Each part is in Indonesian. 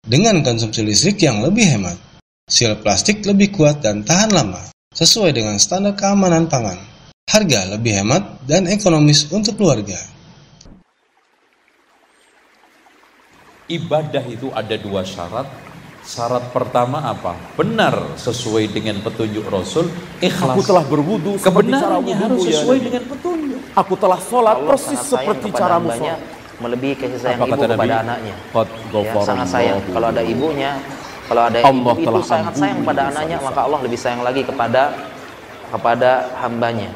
dengan konsumsi listrik yang lebih hemat. Sel plastik lebih kuat dan tahan lama, sesuai dengan standar keamanan pangan. Harga lebih hemat dan ekonomis untuk keluarga. Ibadah itu ada dua syarat. Syarat pertama apa? Benar sesuai dengan petunjuk Rasul, ikhlas. Aku telah berwudu kebenarannya harus sesuai dengan petunjuk. Aku telah sholat persis seperti caramu sholat. Melebihi kasih sayang ibu kepada anaknya. Ya, sangat sayang. Kalau ada ibunya, kalau ada ibu itu sangat sayang pada anaknya, maka Allah lebih sayang lagi kepada hambanya.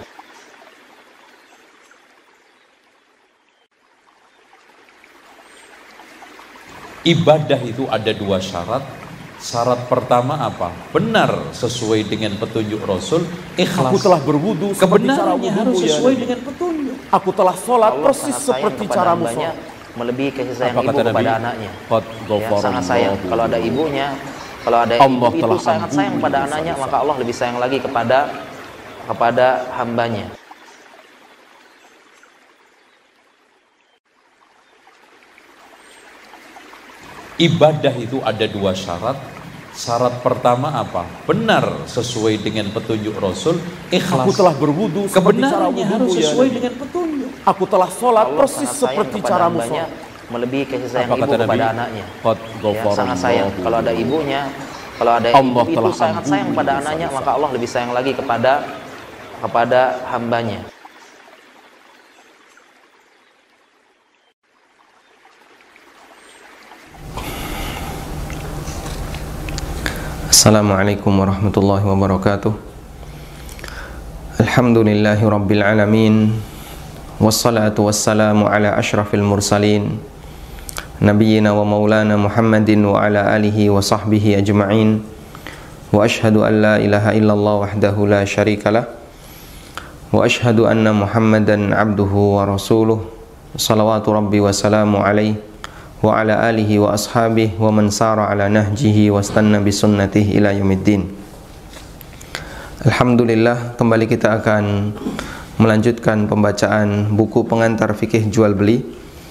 Ibadah itu ada dua syarat. Syarat pertama apa? Benar sesuai dengan petunjuk Rasul, ikhlas. Aku telah berwudu kebenarannya harus sesuai dengan petunjuk. Aku telah sholat persis seperti caramu sholat. Melebihi kasih sayang ibu kepada anaknya. Ya, sangat sayang. Kalau ada ibunya, kalau ada ibu itu sangat sayang pada anaknya, maka Allah lebih sayang lagi kepada hambanya. Ibadah itu ada dua syarat. Syarat pertama apa? Benar sesuai dengan petunjuk Rasul, ikhlas. Aku telah berwudu kebenarannya harus sesuai dengan petunjuk. Aku telah sholat persis seperti caramu sholat. Melebihi kasih sayang ibu kepada anaknya. Ya, sangat sayang. Kalau ada ibunya, kalau ada ibu itu sangat sayang pada anaknya, maka Allah lebih sayang lagi kepada hambanya. Assalamualaikum warahmatullahi wabarakatuh. Alhamdulillahi rabbil alamin. Wassalatu wassalamu ala ashrafil mursalin, nabiyyina wa maulana Muhammadin wa ala alihi wa sahbihi ajma'in. Wa ashhadu an la ilaha illallah wahdahu la syarikalah. Wa ashhadu anna Muhammadan abduhu wa rasuluh. Salawatu rabbi wa salamu alaihi wa ala alihi wa ashabihi wa man sara ala nahjihi wa istanna bi sunnatihi ila yaumiddin. Alhamdulillah, kembali kita akan melanjutkan pembacaan buku pengantar fikih jual beli.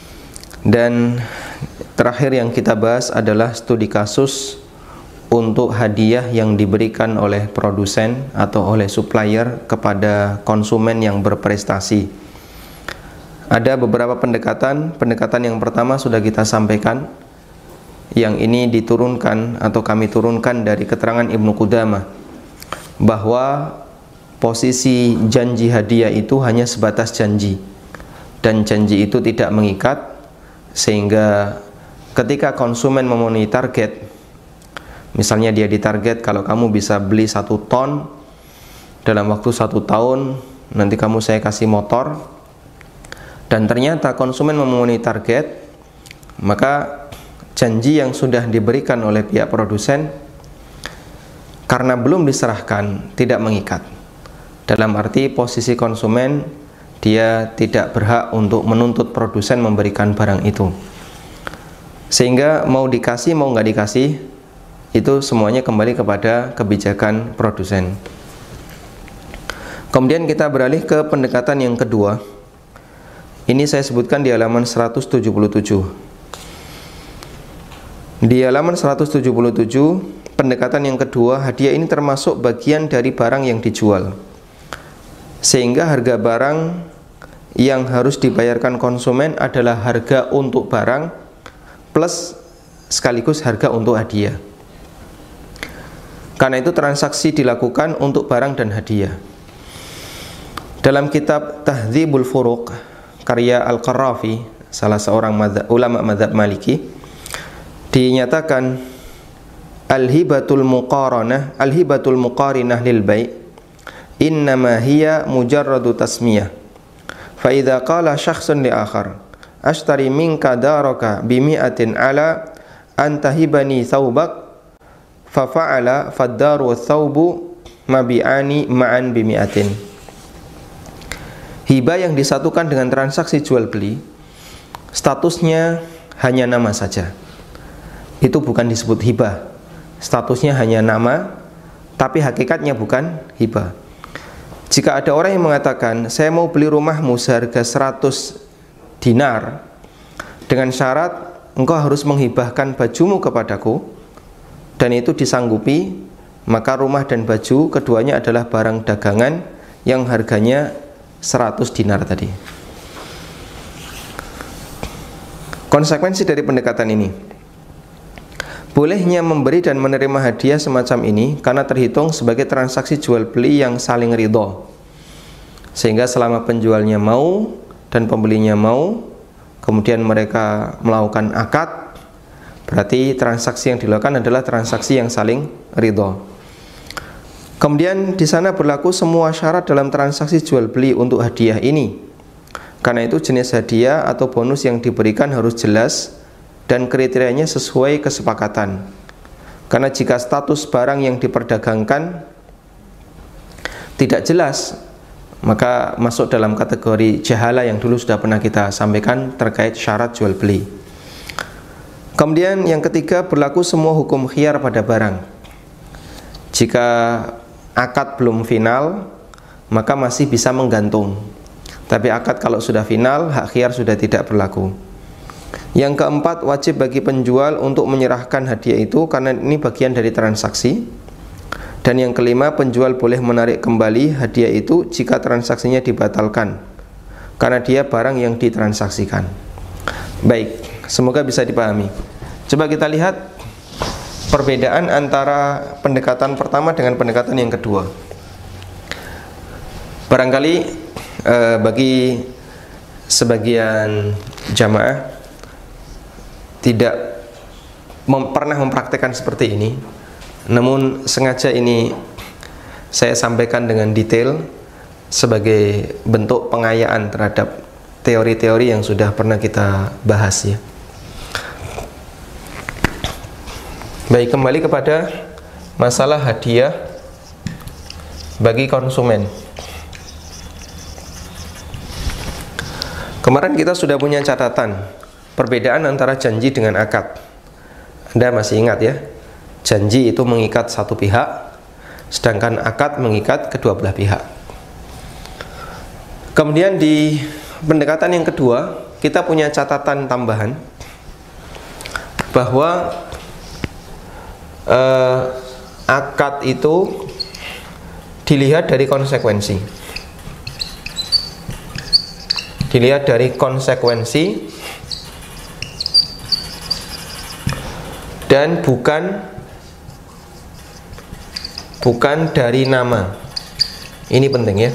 Dan terakhir yang kita bahas adalah studi kasus untuk hadiah yang diberikan oleh produsen atau oleh supplier kepada konsumen yang berprestasi. Ada beberapa pendekatan. Pendekatan yang pertama sudah kita sampaikan. Yang ini diturunkan atau kami turunkan dari keterangan Ibnu Qudamah, bahwa posisi janji hadiah itu hanya sebatas janji, dan janji itu tidak mengikat, sehingga ketika konsumen memenuhi target, misalnya dia ditarget kalau kamu bisa beli 1 ton dalam waktu 1 tahun, nanti kamu saya kasih motor, dan ternyata konsumen memenuhi target, maka janji yang sudah diberikan oleh pihak produsen karena belum diserahkan tidak mengikat. Dalam arti posisi konsumen, dia tidak berhak untuk menuntut produsen memberikan barang itu. Sehingga mau dikasih mau nggak dikasih, itu semuanya kembali kepada kebijakan produsen. Kemudian kita beralih ke pendekatan yang kedua. Ini saya sebutkan di halaman 177. Di halaman 177, pendekatan yang kedua, hadiah ini termasuk bagian dari barang yang dijual, sehingga harga barang yang harus dibayarkan konsumen adalah harga untuk barang plus sekaligus harga untuk hadiah. Karena itu transaksi dilakukan untuk barang dan hadiah. Dalam kitab Tahdzibul Furuq karya Al-Qarrafi, salah seorang ulama mazhab Maliki, dinyatakan al-hibatul muqarinah lil bai' innama hiya mujarradu tasmiyah. Fa idza qala syakhsun li akhar ashtari minka daraka bi mi'atin ala an tahibani thawbak fa fa'ala fad-daru wath-thawbu mabi'ani ma'an bi mi'atin. Hibah yang disatukan dengan transaksi jual beli, statusnya hanya nama saja. Itu bukan disebut hibah. Statusnya hanya nama, tapi hakikatnya bukan hibah. Jika ada orang yang mengatakan, saya mau beli rumahmu seharga 100 dinar dengan syarat engkau harus menghibahkan bajumu kepadaku, dan itu disanggupi, maka rumah dan baju keduanya adalah barang dagangan yang harganya 100 dinar tadi. Konsekuensi dari pendekatan ini, bolehnya memberi dan menerima hadiah semacam ini karena terhitung sebagai transaksi jual beli yang saling ridho, sehingga selama penjualnya mau dan pembelinya mau, kemudian mereka melakukan akad, berarti transaksi yang dilakukan adalah transaksi yang saling ridho. Kemudian di sana berlaku semua syarat dalam transaksi jual beli untuk hadiah ini. Karena itu jenis hadiah atau bonus yang diberikan harus jelas dan kriterianya sesuai kesepakatan. Karena jika status barang yang diperdagangkan tidak jelas, maka masuk dalam kategori jahala yang dulu sudah pernah kita sampaikan terkait syarat jual beli. Kemudian yang ketiga, berlaku semua hukum khiyar pada barang. Jika akad belum final, maka masih bisa menggantung. Tapi akad kalau sudah final, hak khiyar sudah tidak berlaku. Yang keempat, wajib bagi penjual untuk menyerahkan hadiah itu karena ini bagian dari transaksi. Dan yang kelima, penjual boleh menarik kembali hadiah itu jika transaksinya dibatalkan, karena dia barang yang ditransaksikan. Baik, semoga bisa dipahami. Coba kita lihat perbedaan antara pendekatan pertama dengan pendekatan yang kedua. Barangkali bagi sebagian jamaah tidak pernah mempraktekkan seperti ini, namun sengaja ini saya sampaikan dengan detail sebagai bentuk pengayaan terhadap teori-teori yang sudah pernah kita bahas ya. Baik, kembali kepada masalah hadiah bagi konsumen. Kemarin kita sudah punya catatan perbedaan antara janji dengan akad. Anda masih ingat ya? Janji itu mengikat satu pihak, sedangkan akad mengikat kedua belah pihak. Kemudian di pendekatan yang kedua, kita punya catatan tambahan bahwa akad itu dilihat dari konsekuensi. Dilihat dari konsekuensi dan bukan dari nama. Ini penting ya.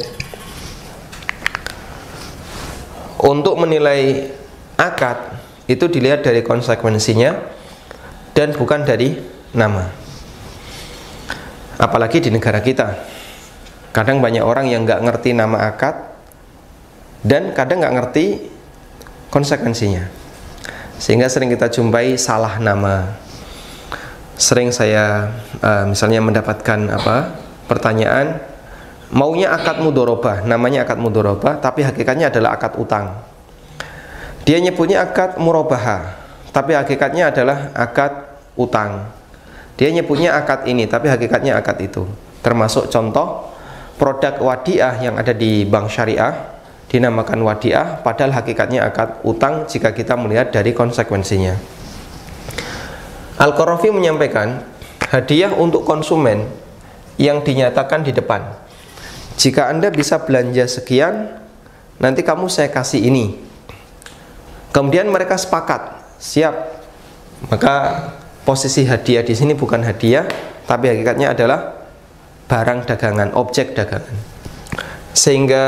Untuk menilai akad itu dilihat dari konsekuensinya dan bukan dari nama. Apalagi di negara kita, kadang banyak orang yang nggak ngerti nama akad dan kadang nggak ngerti konsekuensinya, sehingga sering kita jumpai salah nama. Sering saya misalnya mendapatkan pertanyaan, maunya akad mudorobah, namanya akad mudorobah, tapi hakikatnya adalah akad utang. Dia nyebutnya akad murabaha, tapi hakikatnya adalah akad utang. Dia nyebutnya akad ini, tapi hakikatnya akad itu. Termasuk contoh produk wadiah yang ada di bank syariah dinamakan wadiah, padahal hakikatnya akad utang jika kita melihat dari konsekuensinya. Al-Qarafi menyampaikan hadiah untuk konsumen yang dinyatakan di depan. Jika Anda bisa belanja sekian, nanti kamu saya kasih ini. Kemudian mereka sepakat, siap. Maka posisi hadiah di sini bukan hadiah, tapi hakikatnya adalah barang dagangan, objek dagangan. Sehingga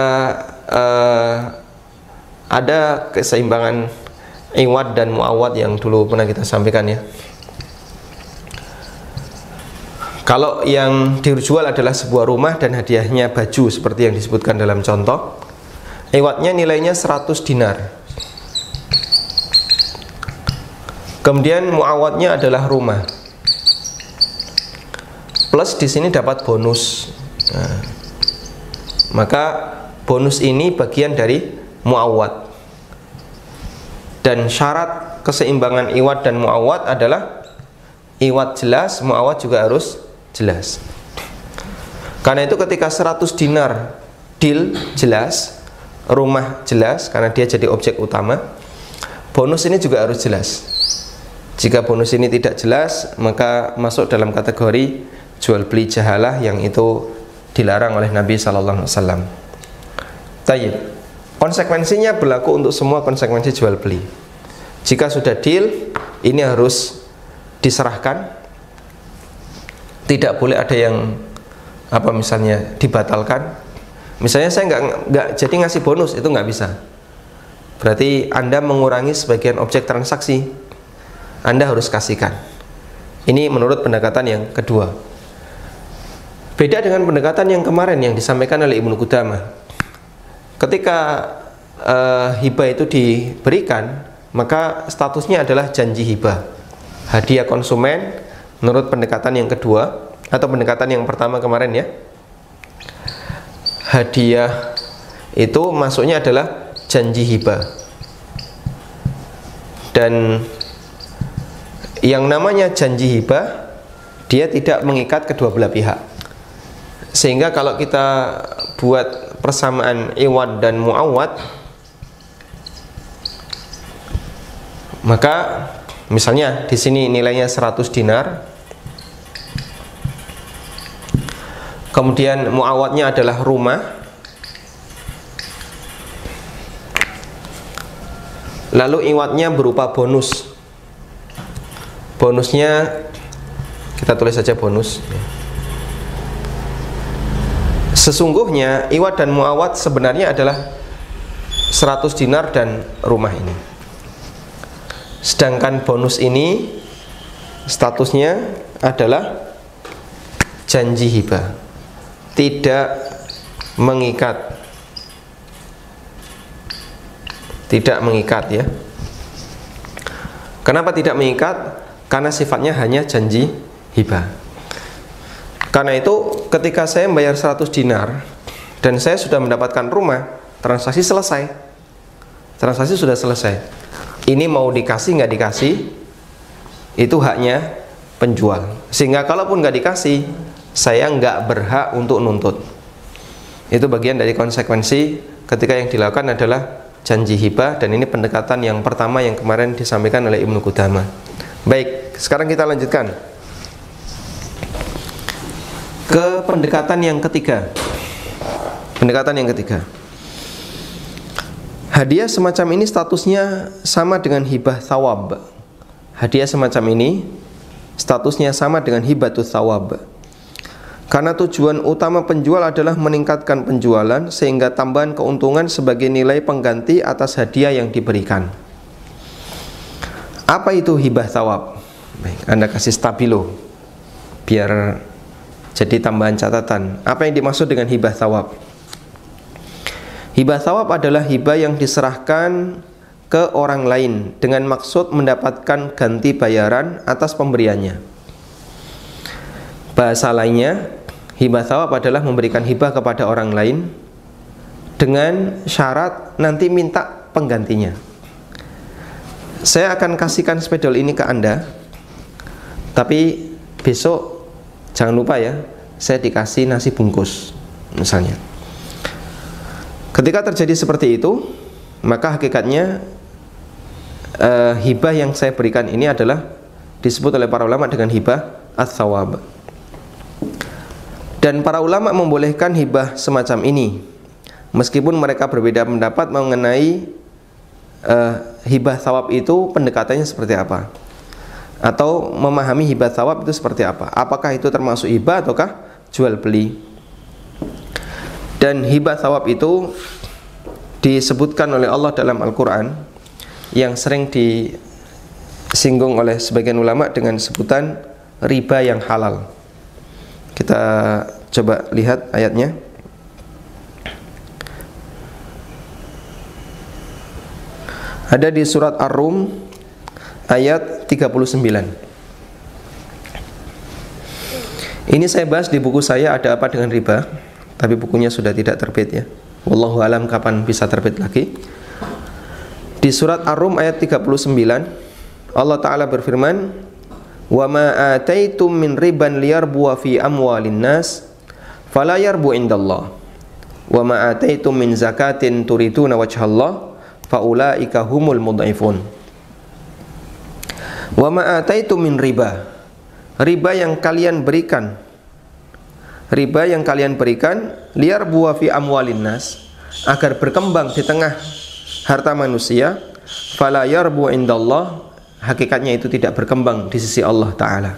ada keseimbangan iwad dan muawad yang dulu pernah kita sampaikan ya. Kalau yang dijual adalah sebuah rumah dan hadiahnya baju seperti yang disebutkan dalam contoh, iwadnya nilainya 100 dinar. Kemudian muawadnya adalah rumah. Plus di sini dapat bonus. Nah, maka bonus ini bagian dari muawad. Dan syarat keseimbangan iwad dan muawad adalah iwad jelas, muawad juga harus jelas. Karena itu ketika 100 dinar deal jelas, rumah jelas karena dia jadi objek utama, bonus ini juga harus jelas. Jika bonus ini tidak jelas, maka masuk dalam kategori jual beli jahalah yang itu dilarang oleh Nabi sallallahu alaihi wasallam. Tayyib. Konsekuensinya berlaku untuk semua konsekuensi jual beli. Jika sudah deal, ini harus diserahkan. Tidak boleh ada yang misalnya dibatalkan. Misalnya saya nggak jadi ngasih bonus, itu nggak bisa. Berarti Anda mengurangi sebagian objek transaksi. Anda harus kasihkan. Ini menurut pendekatan yang kedua. Beda dengan pendekatan yang kemarin yang disampaikan oleh Ibnu Qudamah. Ketika hibah itu diberikan, maka statusnya adalah janji hibah, hadiah konsumen. Menurut pendekatan yang kedua atau pendekatan yang pertama kemarin ya, hadiah itu masuknya adalah janji hibah. Dan yang namanya janji hibah, dia tidak mengikat kedua belah pihak. Sehingga kalau kita buat persamaan iwad dan muawad, maka misalnya di sini nilainya 100 dinar, kemudian muawadnya adalah rumah, lalu iwadnya berupa bonus. Bonusnya kita tulis saja bonus. Sesungguhnya iwad dan muawad sebenarnya adalah 100 dinar dan rumah ini. Sedangkan bonus ini statusnya adalah janji hibah, tidak mengikat. Tidak mengikat ya. Kenapa tidak mengikat? Karena sifatnya hanya janji hibah. Karena itu ketika saya membayar 100 dinar dan saya sudah mendapatkan rumah, transaksi selesai. Transaksi sudah selesai. Ini mau dikasih nggak dikasih, itu haknya penjual. Sehingga kalaupun nggak dikasih, saya nggak berhak untuk nuntut. Itu bagian dari konsekuensi ketika yang dilakukan adalah janji hibah. Dan ini pendekatan yang pertama yang kemarin disampaikan oleh Ibnu Qudamah. Baik, sekarang kita lanjutkan ke pendekatan yang ketiga. Pendekatan yang ketiga, hadiah semacam ini statusnya sama dengan hibah thawab. Hadiah semacam ini statusnya sama dengan hibatus thawab. Karena tujuan utama penjual adalah meningkatkan penjualan sehingga tambahan keuntungan sebagai nilai pengganti atas hadiah yang diberikan. Apa itu hibah thawab? Baik, Anda kasih stabilo biar jadi tambahan catatan. Apa yang dimaksud dengan hibah thawab? Hibah thawab adalah hibah yang diserahkan ke orang lain dengan maksud mendapatkan ganti bayaran atas pemberiannya. Bahasa lainnya, hibah thawab adalah memberikan hibah kepada orang lain dengan syarat nanti minta penggantinya. Saya akan kasihkan spidol ini ke Anda, tapi besok jangan lupa ya, saya dikasih nasi bungkus misalnya. Ketika terjadi seperti itu, maka hakikatnya hibah yang saya berikan ini adalah disebut oleh para ulama dengan hibah ats-tsawab. Dan para ulama membolehkan hibah semacam ini, meskipun mereka berbeda pendapat mengenai hibah tsawab itu pendekatannya seperti apa, atau memahami hibah tsawab itu seperti apa. Apakah itu termasuk hibah ataukah jual beli? Dan hibah tsawab itu disebutkan oleh Allah dalam Al-Quran, yang sering disinggung oleh sebagian ulama dengan sebutan riba yang halal. Kita coba lihat ayatnya. Ada di surat Ar-Rum ayat 39. Ini saya bahas di buku saya Ada Apa Dengan Riba, tapi bukunya sudah tidak terbit ya. Wallahu alam kapan bisa terbit lagi. Di surat Ar-Rum ayat 39, Allah Ta'ala berfirman, "Wa ma ataitum min riban liyarbu fi amwalin nas fala yarbu indallah. Wa ma ataitum min zakatin turiduna wajhallah faulaika humul mudhaifun." Wa ma ataitum min riba, riba yang kalian berikan, riba yang kalian berikan, liar buah fi amwalin nas, agar berkembang di tengah harta manusia, fala yarbu indallah, hakikatnya itu tidak berkembang di sisi Allah Ta'ala.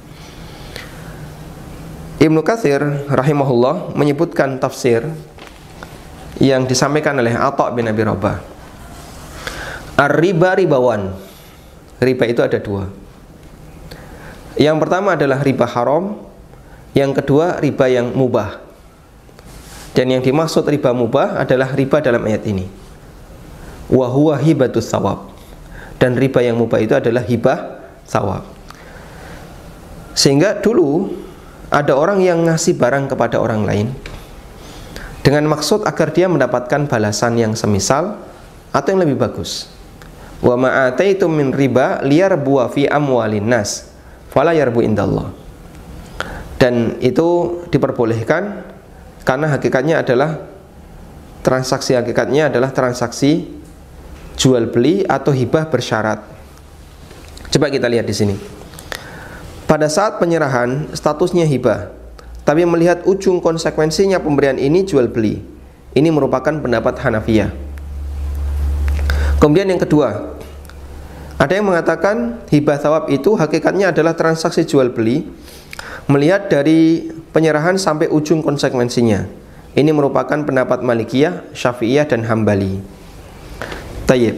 Ibnu Katsir rahimahullah menyebutkan tafsir yang disampaikan oleh Atha bin Abi Rabah. Ar-riba ribawan, riba itu ada dua. Yang pertama adalah riba haram, yang kedua riba yang mubah. Dan yang dimaksud riba mubah adalah riba dalam ayat ini, wa huwa hibatus thawab. Dan riba yang mubah itu adalah hibah thawab. Sehingga dulu ada orang yang ngasih barang kepada orang lain dengan maksud agar dia mendapatkan balasan yang semisal atau yang lebih bagus. Wa ma ataitum min riba liyarbu fi amwalin nas fala yarbu indallah. Dan itu diperbolehkan karena hakikatnya adalah transaksi, hakikatnya adalah transaksi jual beli atau hibah bersyarat. Coba kita lihat di sini. Pada saat penyerahan statusnya hibah, tapi melihat ujung konsekuensinya pemberian ini jual beli. Ini merupakan pendapat Hanafiyah. Kemudian yang kedua, ada yang mengatakan hibah thawab itu hakikatnya adalah transaksi jual beli melihat dari penyerahan sampai ujung konsekuensinya. Ini merupakan pendapat Malikiyah, Syafi'iyah dan Hambali. Tayyib.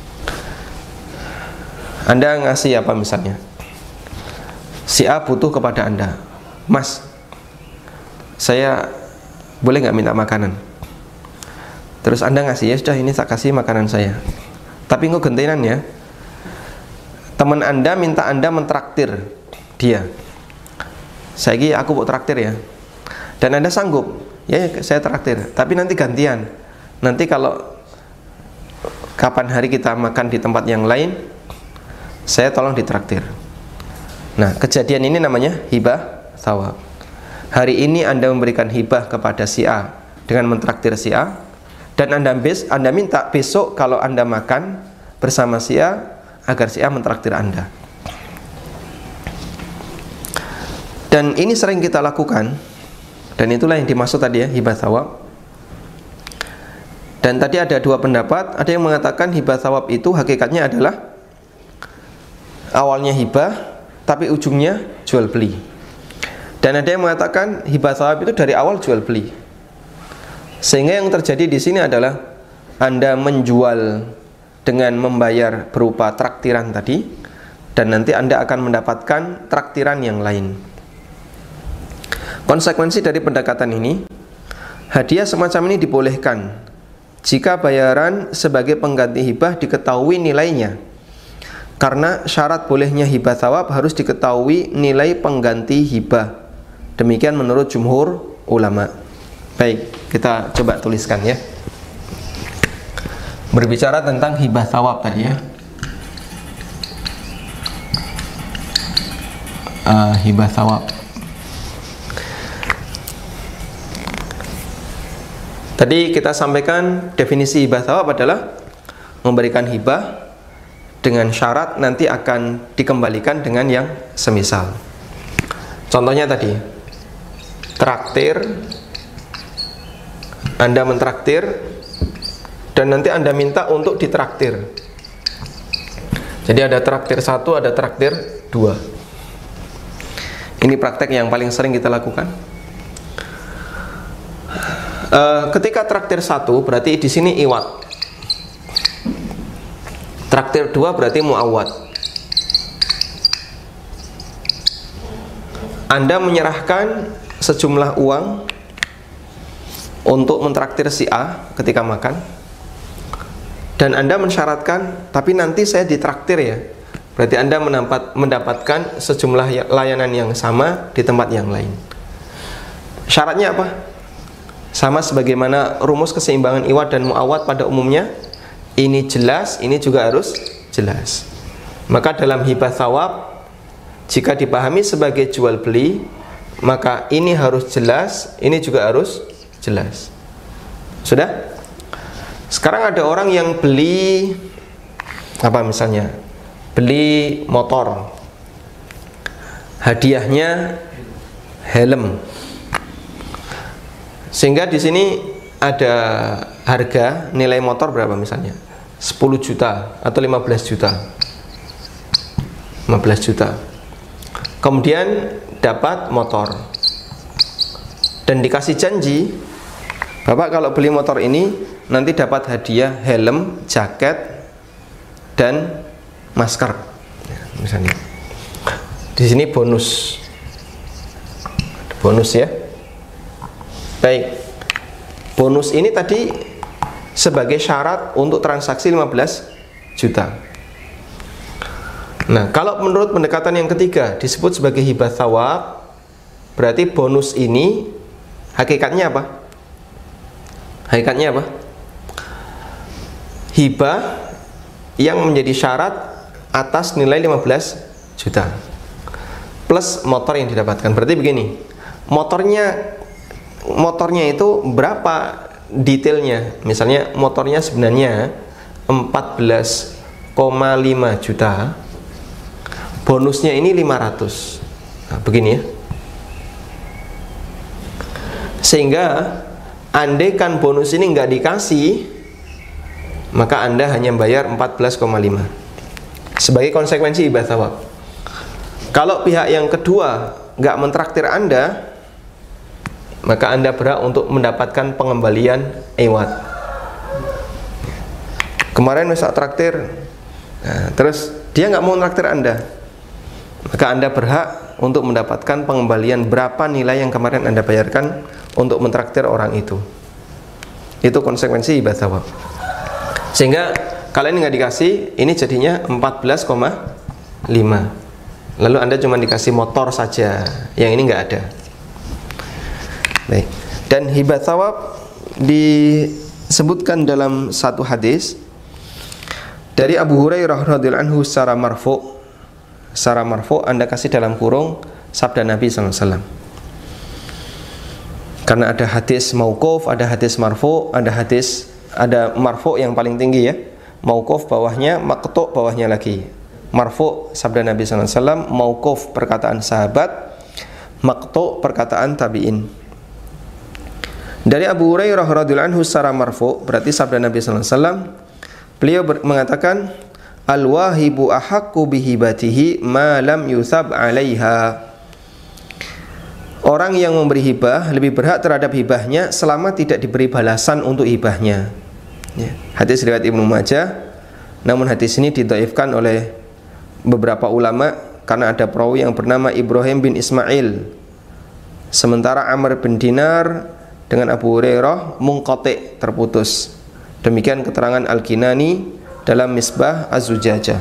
Anda ngasih apa misalnya? Si A butuh kepada Anda, Mas, saya boleh nggak minta makanan? Terus Anda ngasih, ya sudah ini saya kasih makanan saya. Tapi kok gentenan ya, teman Anda minta Anda mentraktir dia. Saiki aku mau traktir ya. Dan Anda sanggup, ya saya traktir. Tapi nanti gantian. Nanti kalau kapan hari kita makan di tempat yang lain, saya tolong ditraktir. Nah, kejadian ini namanya hibah thawab. Hari ini Anda memberikan hibah kepada si A dengan mentraktir si A, dan Anda minta besok kalau Anda makan bersama si A agar si A mentraktir Anda. Dan ini sering kita lakukan, dan itulah yang dimaksud tadi ya, hibah thawab. Dan tadi ada dua pendapat. Ada yang mengatakan hibah thawab itu hakikatnya adalah awalnya hibah tapi ujungnya jual beli. Dan ada yang mengatakan hibah thawab itu dari awal jual beli. Sehingga yang terjadi di sini adalah Anda menjual dengan membayar berupa traktiran tadi, dan nanti Anda akan mendapatkan traktiran yang lain. Konsekuensi dari pendekatan ini, hadiah semacam ini dibolehkan jika bayaran sebagai pengganti hibah diketahui nilainya. Karena syarat bolehnya hibah thawab harus diketahui nilai pengganti hibah. Demikian menurut jumhur ulama. Baik, kita coba tuliskan ya. Berbicara tentang hibah thawab tadi ya. Hibah thawab. Tadi kita sampaikan definisi hibah thawab adalah memberikan hibah dengan syarat nanti akan dikembalikan dengan yang semisal. Contohnya tadi, traktir, Anda mentraktir dan nanti Anda minta untuk ditraktir. Jadi ada traktir 1, ada traktir 2. Ini praktek yang paling sering kita lakukan. Ketika traktir 1 berarti di sini iwat. Traktir 2 berarti muawwad. Anda menyerahkan sejumlah uang untuk mentraktir si A ketika makan, dan Anda mensyaratkan, tapi nanti saya ditraktir ya. Berarti Anda mendapatkan sejumlah layanan yang sama di tempat yang lain. Syaratnya apa? Sama sebagaimana rumus keseimbangan iwad dan muawwad pada umumnya. Ini jelas, ini juga harus jelas. Maka dalam hibah thawab, jika dipahami sebagai jual beli, maka ini harus jelas, ini juga harus jelas. Sudah? Sekarang ada orang yang beli apa misalnya? beli motor, hadiahnya helm, sehingga di sini ada harga nilai motor berapa misalnya 10 juta atau 15 juta 15 juta, kemudian dapat motor dan dikasih janji, Bapak kalau beli motor ini nanti dapat hadiah helm, jaket, dan masker misalnya. Di sini bonus ya. Baik, bonus ini tadi sebagai syarat untuk transaksi 15 juta. Nah, kalau menurut pendekatan yang ketiga disebut sebagai hibah thawab, berarti bonus ini hakikatnya apa? Hakikatnya apa? Hibah yang menjadi syarat atas nilai 15 juta plus motor yang didapatkan. Berarti begini, motornya itu berapa detailnya? Misalnya motornya sebenarnya 14,5 juta, bonusnya ini 500. Nah, begini ya. Sehingga andaikan bonus ini nggak dikasih, maka Anda hanya bayar 14,5 sebagai konsekuensi hibah thawab. Kalau pihak yang kedua nggak mentraktir Anda, maka Anda berhak untuk mendapatkan pengembalian iwad. Kemarin misal traktir, nah, terus dia nggak mau traktir Anda, maka Anda berhak untuk mendapatkan pengembalian berapa nilai yang kemarin Anda bayarkan untuk mentraktir orang itu. Itu konsekuensi hibah thawab. Sehingga kalian nggak dikasih, ini jadinya 14,5. Lalu Anda cuma dikasih motor saja, yang ini nggak ada. Baik. Dan hibah thawab disebutkan dalam satu hadis dari Abu Hurairah radhiyallahu anhu secara marfu'. Secara marfu' Anda kasih dalam kurung sabda Nabi SAW. Karena ada hadis mauquf, ada hadis marfu', ada marfu' yang paling tinggi ya. Mauquf bawahnya, maqtu' bawahnya lagi. Marfu' sabda Nabi SAW, mauquf perkataan sahabat, maqtu' perkataan tabi'in. Dari Abu Hurairah radhiyallahu anhu secara marfu', berarti sabda Nabi SAW, beliau mengatakan, al-wahibu ahaqqu bihibatihi ma lam yuthab 'alaiha. Orang yang memberi hibah lebih berhak terhadap hibahnya selama tidak diberi balasan untuk hibahnya. Ya. Hadis riwayat Ibnu Majah, namun hadis ini didhaifkan oleh beberapa ulama karena ada perawi yang bernama Ibrahim bin Ismail. Sementara Amr bin Dinar dengan Abu Hurairah munqati', terputus. Demikian keterangan Al-Kinani dalam Misbah Az-Zujajah.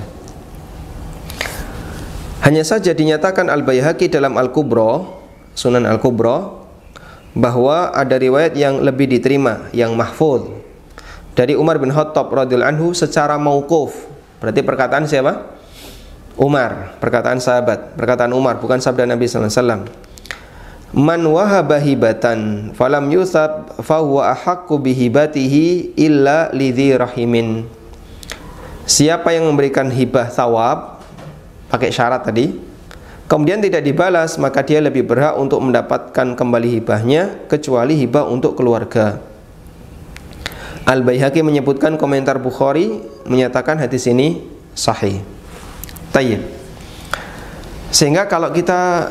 Hanya saja dinyatakan Al-Baihaqi dalam Al-Kubra, Sunan Al-Kubra, bahwa ada riwayat yang lebih diterima, yang mahfuz, dari Umar bin Khattab radhiyallahu anhu secara mauquf. Berarti perkataan siapa? Umar, perkataan sahabat, perkataan Umar, bukan sabda Nabi sallallahu alaihi wasallam. Man wahaba hibatan falam yuthab fahuwa ahaqqu bihibatihi illa lidhi rahimin. Siapa yang memberikan hibah thawab pakai syarat tadi, kemudian tidak dibalas, maka dia lebih berhak untuk mendapatkan kembali hibahnya kecuali hibah untuk keluarga. Al-Baihaqi menyebutkan komentar Bukhari menyatakan hadis ini sahih. Tayyib. Sehingga kalau kita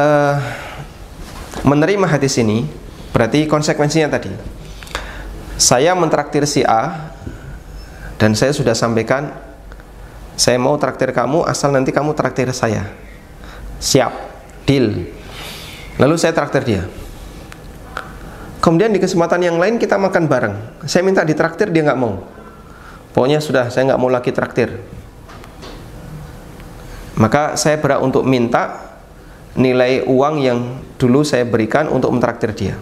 menerima hadis ini, berarti konsekuensinya tadi, saya mentraktir si A dan saya sudah sampaikan, saya mau traktir kamu asal nanti kamu traktir saya. Siap, deal. Lalu saya traktir dia. Kemudian di kesempatan yang lain kita makan bareng. Saya minta ditraktir, dia nggak mau. Pokoknya sudah, saya nggak mau lagi traktir. Maka saya berhak untuk minta nilai uang yang dulu saya berikan untuk mentraktir dia.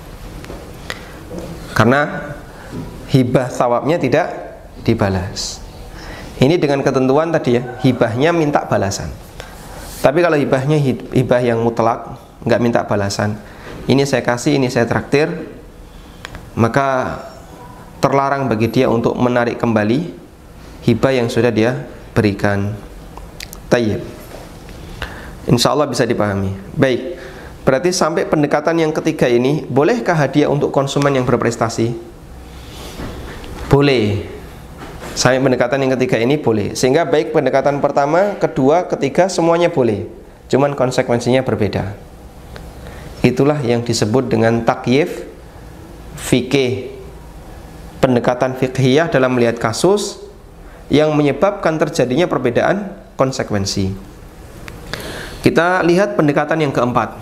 Karena hibah thawabnya tidak dibalas. Ini dengan ketentuan tadi ya, hibahnya minta balasan. Tapi kalau hibahnya hibah yang mutlak, nggak minta balasan, ini saya kasih, ini saya traktir, maka terlarang bagi dia untuk menarik kembali hibah yang sudah dia berikan. Tayyib. Insya Allah bisa dipahami. Baik, berarti sampai pendekatan yang ketiga ini, bolehkah hadiah untuk konsumen yang berprestasi? Boleh. Sampai pendekatan yang ketiga ini boleh. Sehingga baik pendekatan pertama, kedua, ketiga semuanya boleh. Cuman konsekuensinya berbeda. Itulah yang disebut dengan takyif fikih. Pendekatan fiqhiyah dalam melihat kasus yang menyebabkan terjadinya perbedaan konsekuensi. Kita lihat pendekatan yang keempat.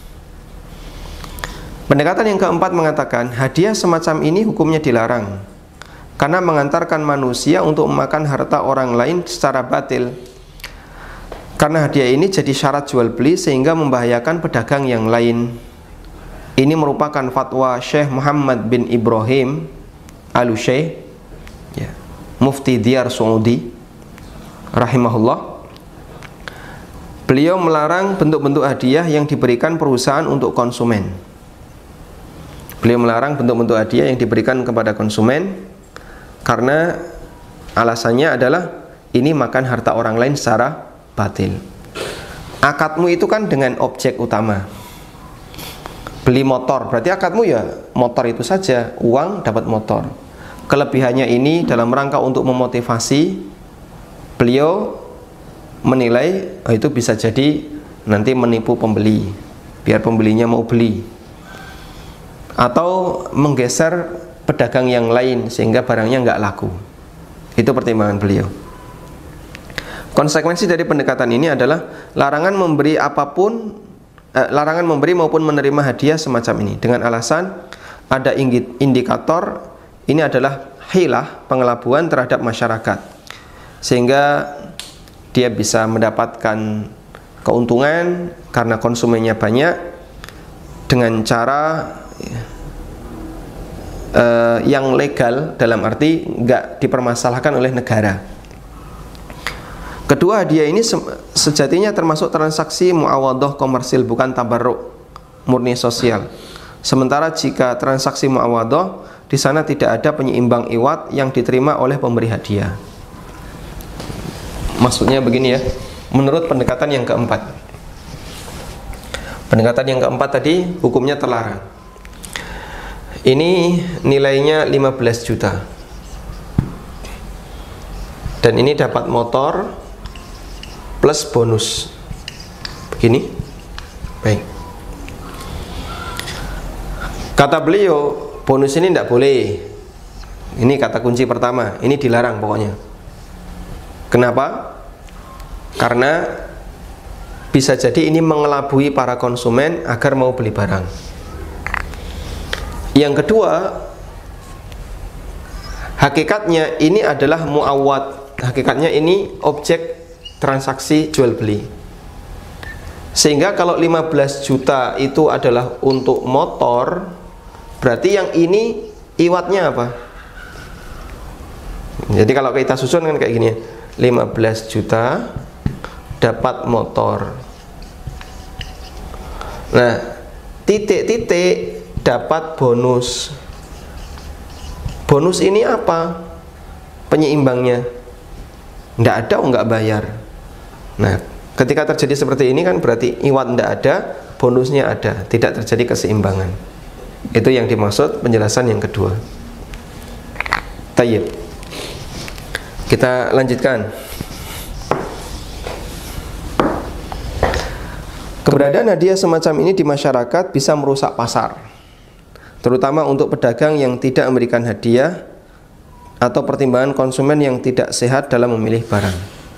Pendekatan yang keempat mengatakan hadiah semacam ini hukumnya dilarang karena mengantarkan manusia untuk memakan harta orang lain secara batil. Karena hadiah ini jadi syarat jual beli sehingga membahayakan pedagang yang lain. Ini merupakan fatwa Syekh Muhammad bin Ibrahim Al-Syekh, ya, Mufti Diyar Saudi rahimahullah. Beliau melarang bentuk-bentuk hadiah yang diberikan perusahaan untuk konsumen. Beliau melarang bentuk-bentuk hadiah yang diberikan kepada konsumen karena alasannya adalah ini makan harta orang lain secara batil. Akadmu itu kan dengan objek utama. Beli motor, berarti akadmu ya motor itu saja, uang dapat motor. Kelebihannya ini dalam rangka untuk memotivasi. Beliau menilai itu bisa jadi nanti menipu pembeli biar pembelinya mau beli, atau menggeser pedagang yang lain sehingga barangnya nggak laku. Itu pertimbangan beliau. Konsekuensi dari pendekatan ini adalah larangan memberi apapun, larangan memberi maupun menerima hadiah semacam ini dengan alasan ada indikator ini adalah hilah, pengelabuan terhadap masyarakat, sehingga dia bisa mendapatkan keuntungan karena konsumennya banyak dengan cara yang legal, dalam arti nggak dipermasalahkan oleh negara. Kedua, hadiah ini sejatinya termasuk transaksi muawadhah komersil, bukan tabarruk, murni sosial. Sementara jika transaksi muawadhah, di sana tidak ada penyeimbang iwat yang diterima oleh pemberi hadiah. Maksudnya begini ya, menurut pendekatan yang keempat. Pendekatan yang keempat tadi hukumnya terlarang. Ini nilainya 15 juta. Dan ini dapat motor plus bonus. Begini. Baik. Kata beliau, bonus ini tidak boleh. Ini kata kunci pertama, ini dilarang pokoknya. Kenapa? Karena bisa jadi ini mengelabui para konsumen agar mau beli barang. Yang kedua, hakikatnya ini adalah muawad. Hakikatnya ini objek transaksi jual beli. Sehingga kalau 15 juta itu adalah untuk motor, berarti yang ini iwatnya apa? Jadi kalau kita susun kan kayak gini ya, 15 juta dapat motor. Nah, titik-titik dapat bonus. Bonus ini apa? Penyeimbangnya. Nggak ada, nggak bayar. Nah, ketika terjadi seperti ini kan berarti iwat nggak ada, bonusnya ada, tidak terjadi keseimbangan. Itu yang dimaksud penjelasan yang kedua. Tayyib. Kita lanjutkan. Keberadaan hadiah semacam ini di masyarakat bisa merusak pasar, terutama untuk pedagang yang tidak memberikan hadiah atau pertimbangan konsumen yang tidak sehat dalam memilih barang.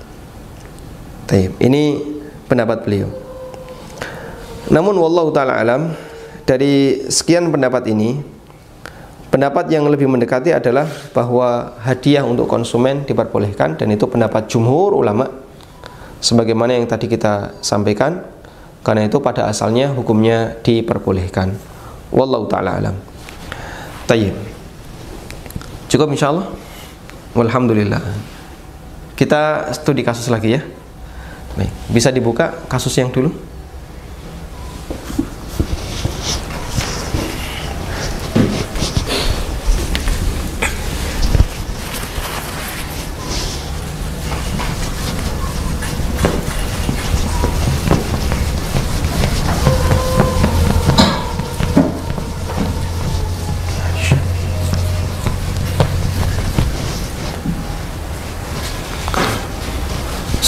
Ini pendapat beliau. Namun wallahu ta'ala alam, dari sekian pendapat ini, pendapat yang lebih mendekati adalah bahwa hadiah untuk konsumen diperbolehkan, dan itu pendapat jumhur ulama sebagaimana yang tadi kita sampaikan. Karena itu pada asalnya hukumnya diperbolehkan. Wallahu ta'ala alam. Tayyib. Cukup insyaallah. Walhamdulillah. Kita studi kasus lagi ya. Baik, bisa dibuka kasus yang dulu.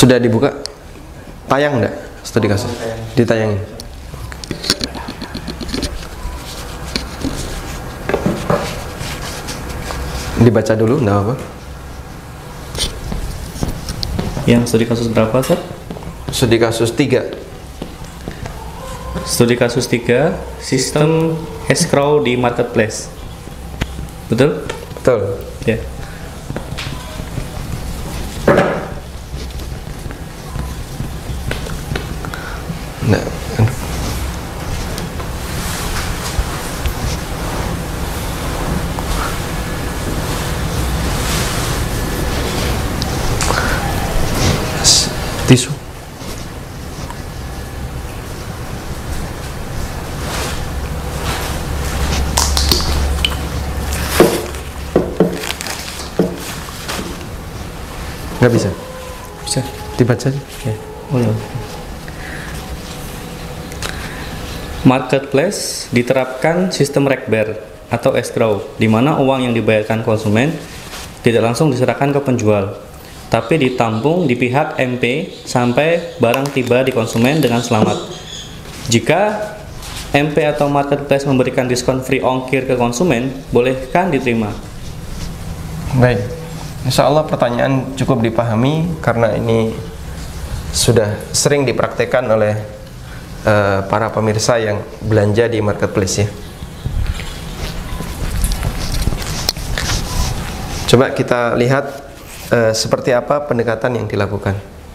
Sudah dibuka? Tayang enggak studi kasus? Ditayangin. Dibaca dulu, enggak apa? Yang studi kasus berapa, Ustaz? Studi kasus 3. Studi kasus 3, sistem escrow di marketplace. Betul? Betul. Ya. Enggak. Tisu. Nggak bisa? Bisa. Dibaca aja. Ya. Oh, ya. Marketplace diterapkan sistem rekber atau escrow, di mana uang yang dibayarkan konsumen tidak langsung diserahkan ke penjual, tapi ditampung di pihak MP sampai barang tiba di konsumen dengan selamat. Jika MP atau marketplace memberikan diskon free ongkir ke konsumen, bolehkah diterima? Baik, insya Allah pertanyaan cukup dipahami karena ini sudah sering dipraktekkan oleh para pemirsa yang belanja di marketplace ya. Coba kita lihat seperti apa pendekatan yang dilakukan.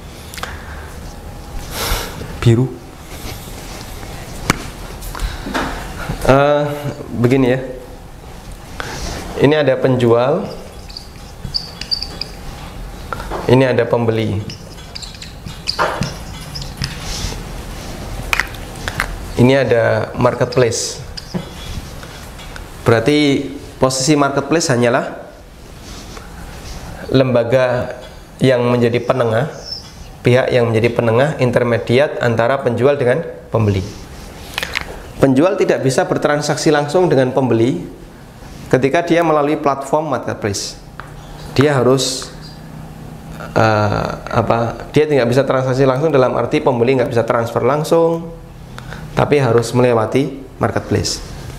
Biru. Begini ya. Ini ada penjual, ini ada pembeli. Ini ada marketplace. Berarti posisi marketplace hanyalah lembaga yang menjadi penengah, pihak yang menjadi penengah intermediat antara penjual dengan pembeli. Penjual tidak bisa bertransaksi langsung dengan pembeli ketika dia melalui platform marketplace. Dia harus dia tidak bisa transaksi langsung dalam arti pembeli nggak bisa transfer langsung, tapi harus melewati marketplace.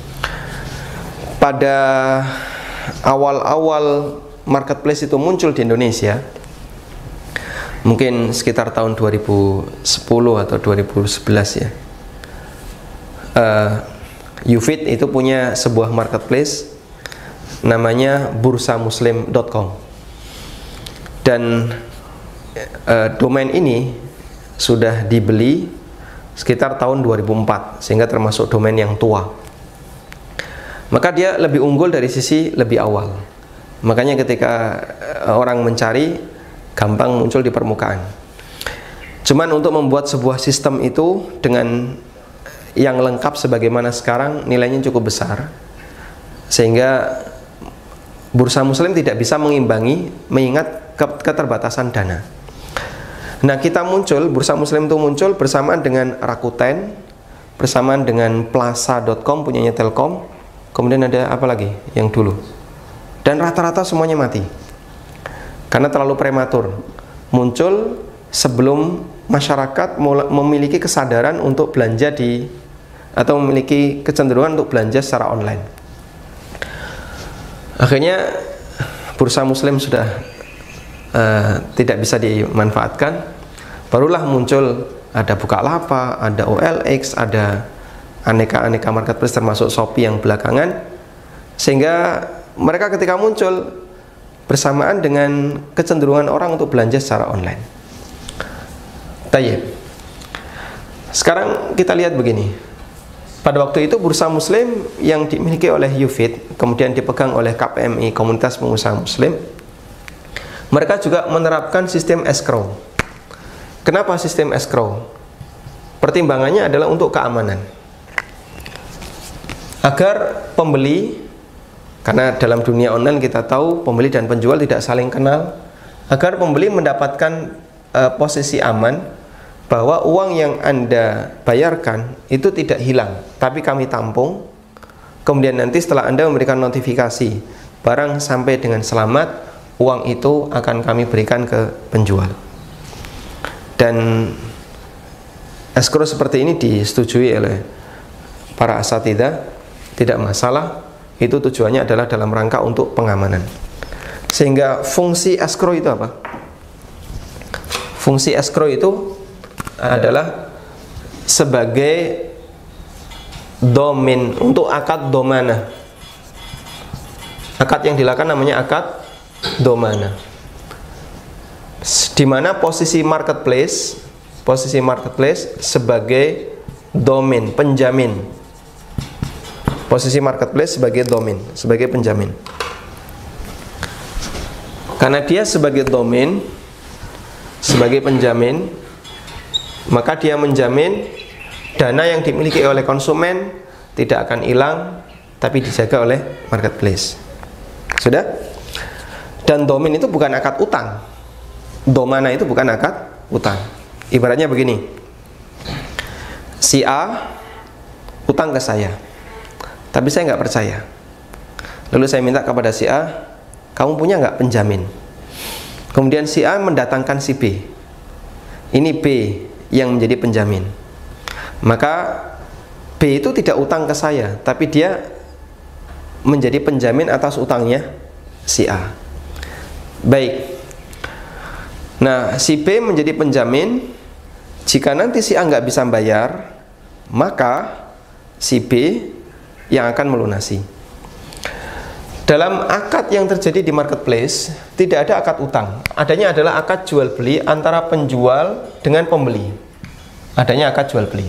Pada awal-awal marketplace itu muncul di Indonesia, mungkin sekitar tahun 2010 atau 2011 ya. Ufit itu punya sebuah marketplace namanya bursamuslim.com, dan domain ini sudah dibeli sekitar tahun 2004, sehingga termasuk domain yang tua. Maka dia lebih unggul dari sisi lebih awal. Makanya ketika orang mencari, gampang muncul di permukaan. Cuman untuk membuat sebuah sistem itu dengan yang lengkap sebagaimana sekarang, nilainya cukup besar, sehingga Bursa Muslim tidak bisa mengimbangi mengingat keterbatasan dana. Nah, kita muncul, Bursa Muslim itu muncul bersamaan dengan Rakuten, bersamaan dengan Plaza.com punyanya Telkom, kemudian ada apa lagi yang dulu, dan rata-rata semuanya mati karena terlalu prematur. Muncul sebelum masyarakat memiliki kesadaran untuk belanja atau memiliki kecenderungan untuk belanja secara online. Akhirnya Bursa Muslim sudah tidak bisa dimanfaatkan. Barulah muncul ada Bukalapak, ada OLX, ada aneka-aneka marketplace termasuk Shopee yang belakangan, sehingga mereka ketika muncul bersamaan dengan kecenderungan orang untuk belanja secara online. Tayyib. Sekarang kita lihat begini. Pada waktu itu Bursa Muslim yang dimiliki oleh Ufit, kemudian dipegang oleh KPMI, Komunitas Pengusaha Muslim, mereka juga menerapkan sistem escrow. Kenapa sistem escrow? Pertimbangannya adalah untuk keamanan, agar pembeli, karena dalam dunia online kita tahu pembeli dan penjual tidak saling kenal, agar pembeli mendapatkan posisi aman bahwa uang yang Anda bayarkan itu tidak hilang, tapi kami tampung. Kemudian nanti setelah Anda memberikan notifikasi barang sampai dengan selamat, uang itu akan kami berikan ke penjual. Dan escrow seperti ini disetujui oleh para asatidzah, tidak masalah. Itu tujuannya adalah dalam rangka untuk pengamanan. Sehingga fungsi escrow itu apa? Fungsi escrow itu adalah sebagai domain untuk akad domana. Akad yang dilakukan namanya akad domana, di mana posisi marketplace sebagai domain penjamin. Posisi marketplace sebagai domain, sebagai penjamin. Karena dia sebagai domain, sebagai penjamin, maka dia menjamin dana yang dimiliki oleh konsumen tidak akan hilang, tapi dijaga oleh marketplace. Sudah? Dan domain itu bukan akad utang. Domana itu bukan akad utang. Ibaratnya begini, si A utang ke saya, tapi saya nggak percaya. Lalu saya minta kepada si A, kamu punya nggak penjamin? Kemudian si A mendatangkan si B. Ini B yang menjadi penjamin. Maka B itu tidak utang ke saya, tapi dia menjadi penjamin atas utangnya si A. Baik. Nah, si B menjadi penjamin. Jika nanti si A nggak bisa bayar, maka si B yang akan melunasi. Dalam akad yang terjadi di marketplace, tidak ada akad utang. Adanya adalah akad jual beli antara penjual dengan pembeli. Adanya akad jual beli.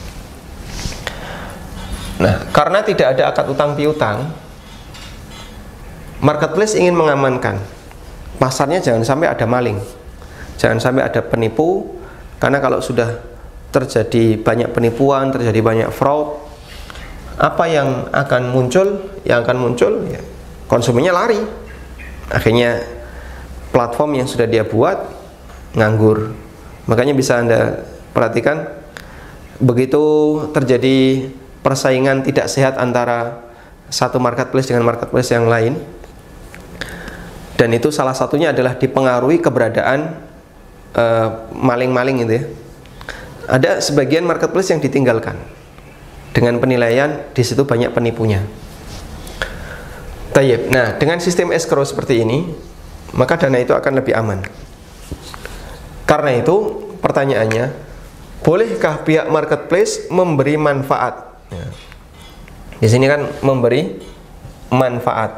Nah, karena tidak ada akad utang piutang, marketplace ingin mengamankan pasarnya, jangan sampai ada maling, jangan sampai ada penipu. Karena kalau sudah terjadi banyak penipuan, terjadi banyak fraud, apa yang akan muncul? Yang akan muncul ya, konsumennya lari. Akhirnya platform yang sudah dia buat nganggur. Makanya bisa Anda perhatikan, begitu terjadi persaingan tidak sehat antara satu marketplace dengan marketplace yang lain, dan itu salah satunya adalah dipengaruhi keberadaan maling-maling itu ya. Ada sebagian marketplace yang ditinggalkan dengan penilaian di situ banyak penipunya. Tayyib. Nah, dengan sistem escrow seperti ini, maka dana itu akan lebih aman. Karena itu pertanyaannya, bolehkah pihak marketplace memberi manfaat? Ya. Di sini kan memberi manfaat.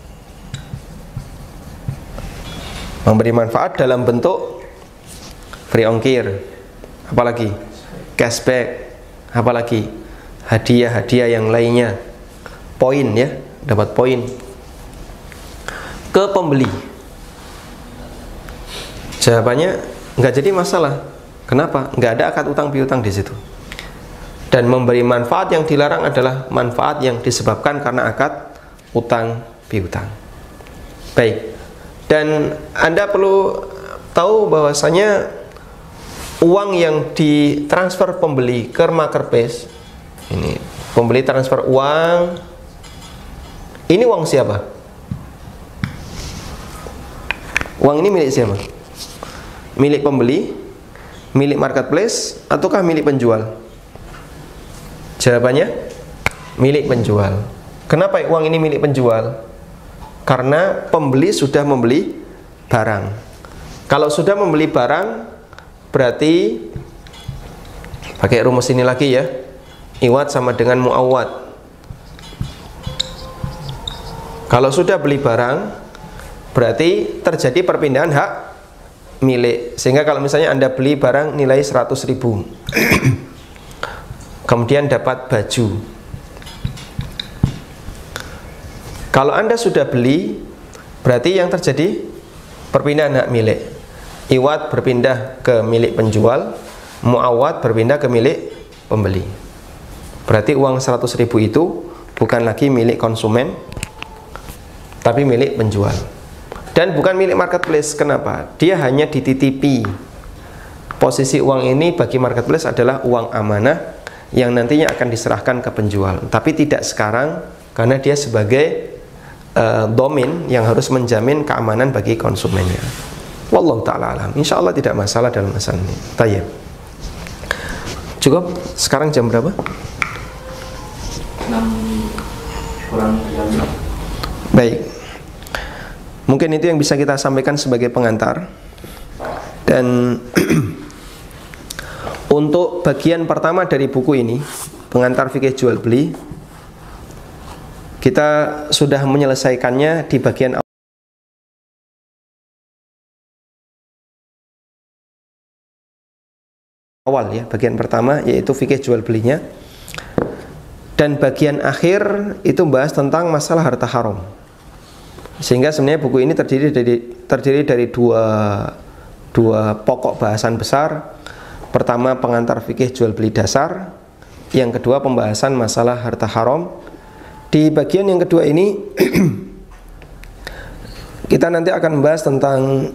Memberi manfaat dalam bentuk free ongkir, apalagi cashback, apalagi hadiah-hadiah yang lainnya, poin ya, dapat poin ke pembeli. Jawabannya nggak jadi masalah. Kenapa? Nggak ada akad utang piutang di situ. Dan memberi manfaat yang dilarang adalah manfaat yang disebabkan karena akad utang piutang. Baik. Dan Anda perlu tahu bahwasanya uang yang ditransfer pembeli ke marketplace, ini pembeli transfer uang, ini uang siapa? Uang ini milik siapa? Milik pembeli, milik marketplace, ataukah milik penjual? Jawabannya milik penjual. Kenapa uang ini milik penjual? Karena pembeli sudah membeli barang. Kalau sudah membeli barang, berarti pakai rumus ini lagi ya, iwad sama dengan muawad. Kalau sudah beli barang, berarti terjadi perpindahan hak milik. Sehingga kalau misalnya Anda beli barang nilai 100.000 kemudian dapat baju, kalau Anda sudah beli, berarti yang terjadi perpindahan hak milik. Iwad berpindah ke milik penjual, muawad berpindah ke milik pembeli. Berarti uang 100.000 itu bukan lagi milik konsumen, tapi milik penjual. Dan bukan milik marketplace. Kenapa? Dia hanya dititipi. Posisi uang ini bagi marketplace adalah uang amanah yang nantinya akan diserahkan ke penjual. Tapi tidak sekarang, karena dia sebagai domain yang harus menjamin keamanan bagi konsumennya. Wallahu ta'ala alam. Insya Allah tidak masalah dalam masalah ini. Tayyib. Cukup? Sekarang jam berapa? 6 kurang 3. Baik. Mungkin itu yang bisa kita sampaikan sebagai pengantar. Dan untuk bagian pertama dari buku ini, pengantar fikih jual beli, kita sudah menyelesaikannya di bagian awal ya, bagian pertama yaitu fikih jual belinya. Dan bagian akhir itu membahas tentang masalah harta haram. Sehingga sebenarnya buku ini terdiri dari dua pokok bahasan besar. Pertama pengantar fikih jual beli dasar, yang kedua pembahasan masalah harta haram. Di bagian yang kedua ini kita nanti akan membahas tentang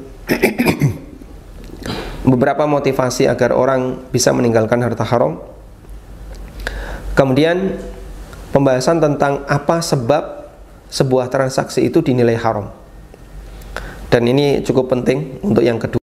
beberapa motivasi agar orang bisa meninggalkan harta haram. Kemudian pembahasan tentang apa sebab sebuah transaksi itu dinilai haram. Dan ini cukup penting untuk yang kedua.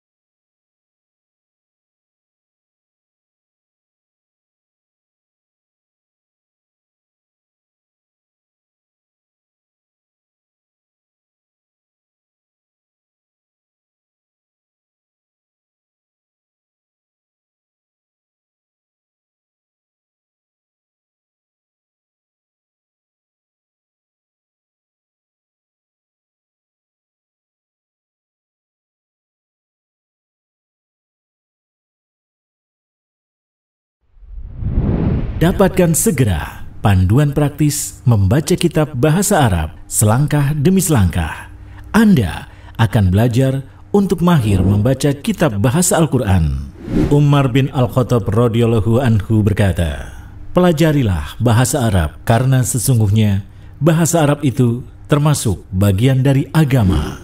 Dapatkan segera panduan praktis membaca kitab bahasa Arab selangkah demi selangkah. Anda akan belajar untuk mahir membaca kitab bahasa Al-Quran. Umar bin Al-Khattab radhiyallahu anhu berkata, pelajarilah bahasa Arab karena sesungguhnya bahasa Arab itu termasuk bagian dari agama.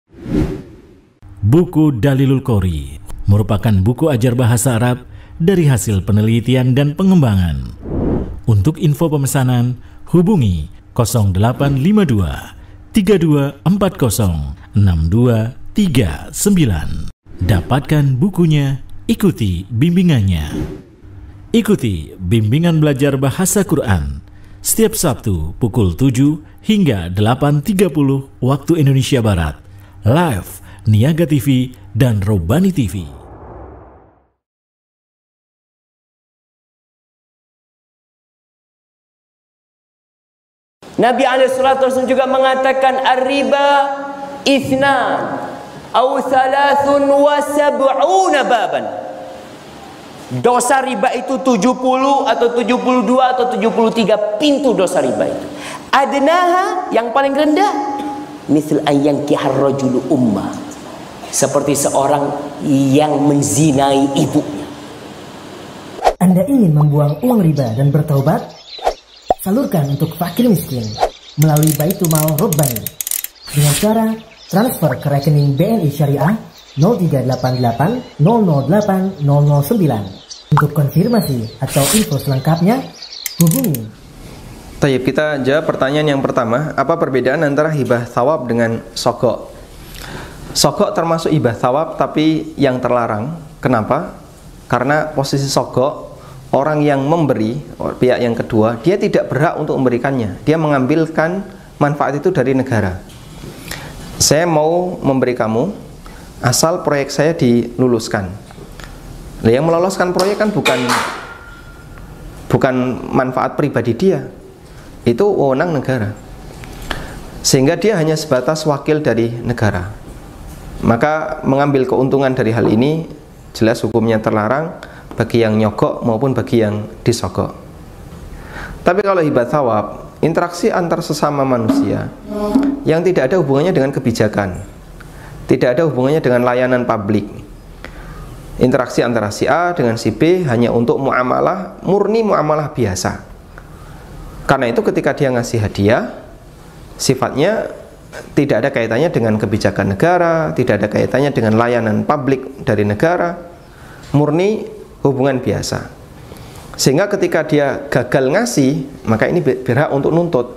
Buku Dalilul Qori merupakan buku ajar bahasa Arab dari hasil penelitian dan pengembangan. Untuk info pemesanan, hubungi 0852 3240 6239. Dapatkan bukunya, ikuti bimbingannya. Ikuti bimbingan belajar bahasa Quran setiap Sabtu pukul 7 hingga 8.30 waktu Indonesia Barat. Live Niaga TV dan Robani TV. Nabi SAW juga mengatakan ar-riba ithnan au thalathun wa sab'una baban. Dosa riba itu 70 atau 72 atau 73 pintu dosa riba itu. Adnaha yang paling rendah misal ayyankihar rajulu umma, seperti seorang yang menzinai ibunya. Anda ingin membuang uang riba dan bertaubat? Salurkan untuk fakir miskin melalui Baitul Mal Robbani dengan cara transfer ke rekening BNI Syariah 0388 008 009. Untuk konfirmasi atau info selengkapnya hubungi. Tayyib, kita jawab pertanyaan yang pertama. Apa perbedaan antara hibah thawab dengan sogok? Sogok termasuk hibah thawab tapi yang terlarang. Kenapa? Karena posisi sogok, orang yang memberi, pihak yang kedua, dia tidak berhak untuk memberikannya. Dia mengambilkan manfaat itu dari negara. Saya mau memberi kamu asal proyek saya diluluskan. Nah, yang meloloskan proyek kan bukan manfaat pribadi dia. Itu wewenang negara. Sehingga dia hanya sebatas wakil dari negara. Maka mengambil keuntungan dari hal ini jelas hukumnya terlarang bagi yang nyogok maupun bagi yang disogok. Tapi kalau hibah thawab, interaksi antar sesama manusia yang tidak ada hubungannya dengan kebijakan, tidak ada hubungannya dengan layanan publik. Interaksi antara si A dengan si B hanya untuk muamalah, murni muamalah biasa. Karena itu ketika dia ngasih hadiah, sifatnya tidak ada kaitannya dengan kebijakan negara, tidak ada kaitannya dengan layanan publik dari negara, murni hubungan biasa. Sehingga ketika dia gagal ngasih, maka ini berhak untuk nuntut.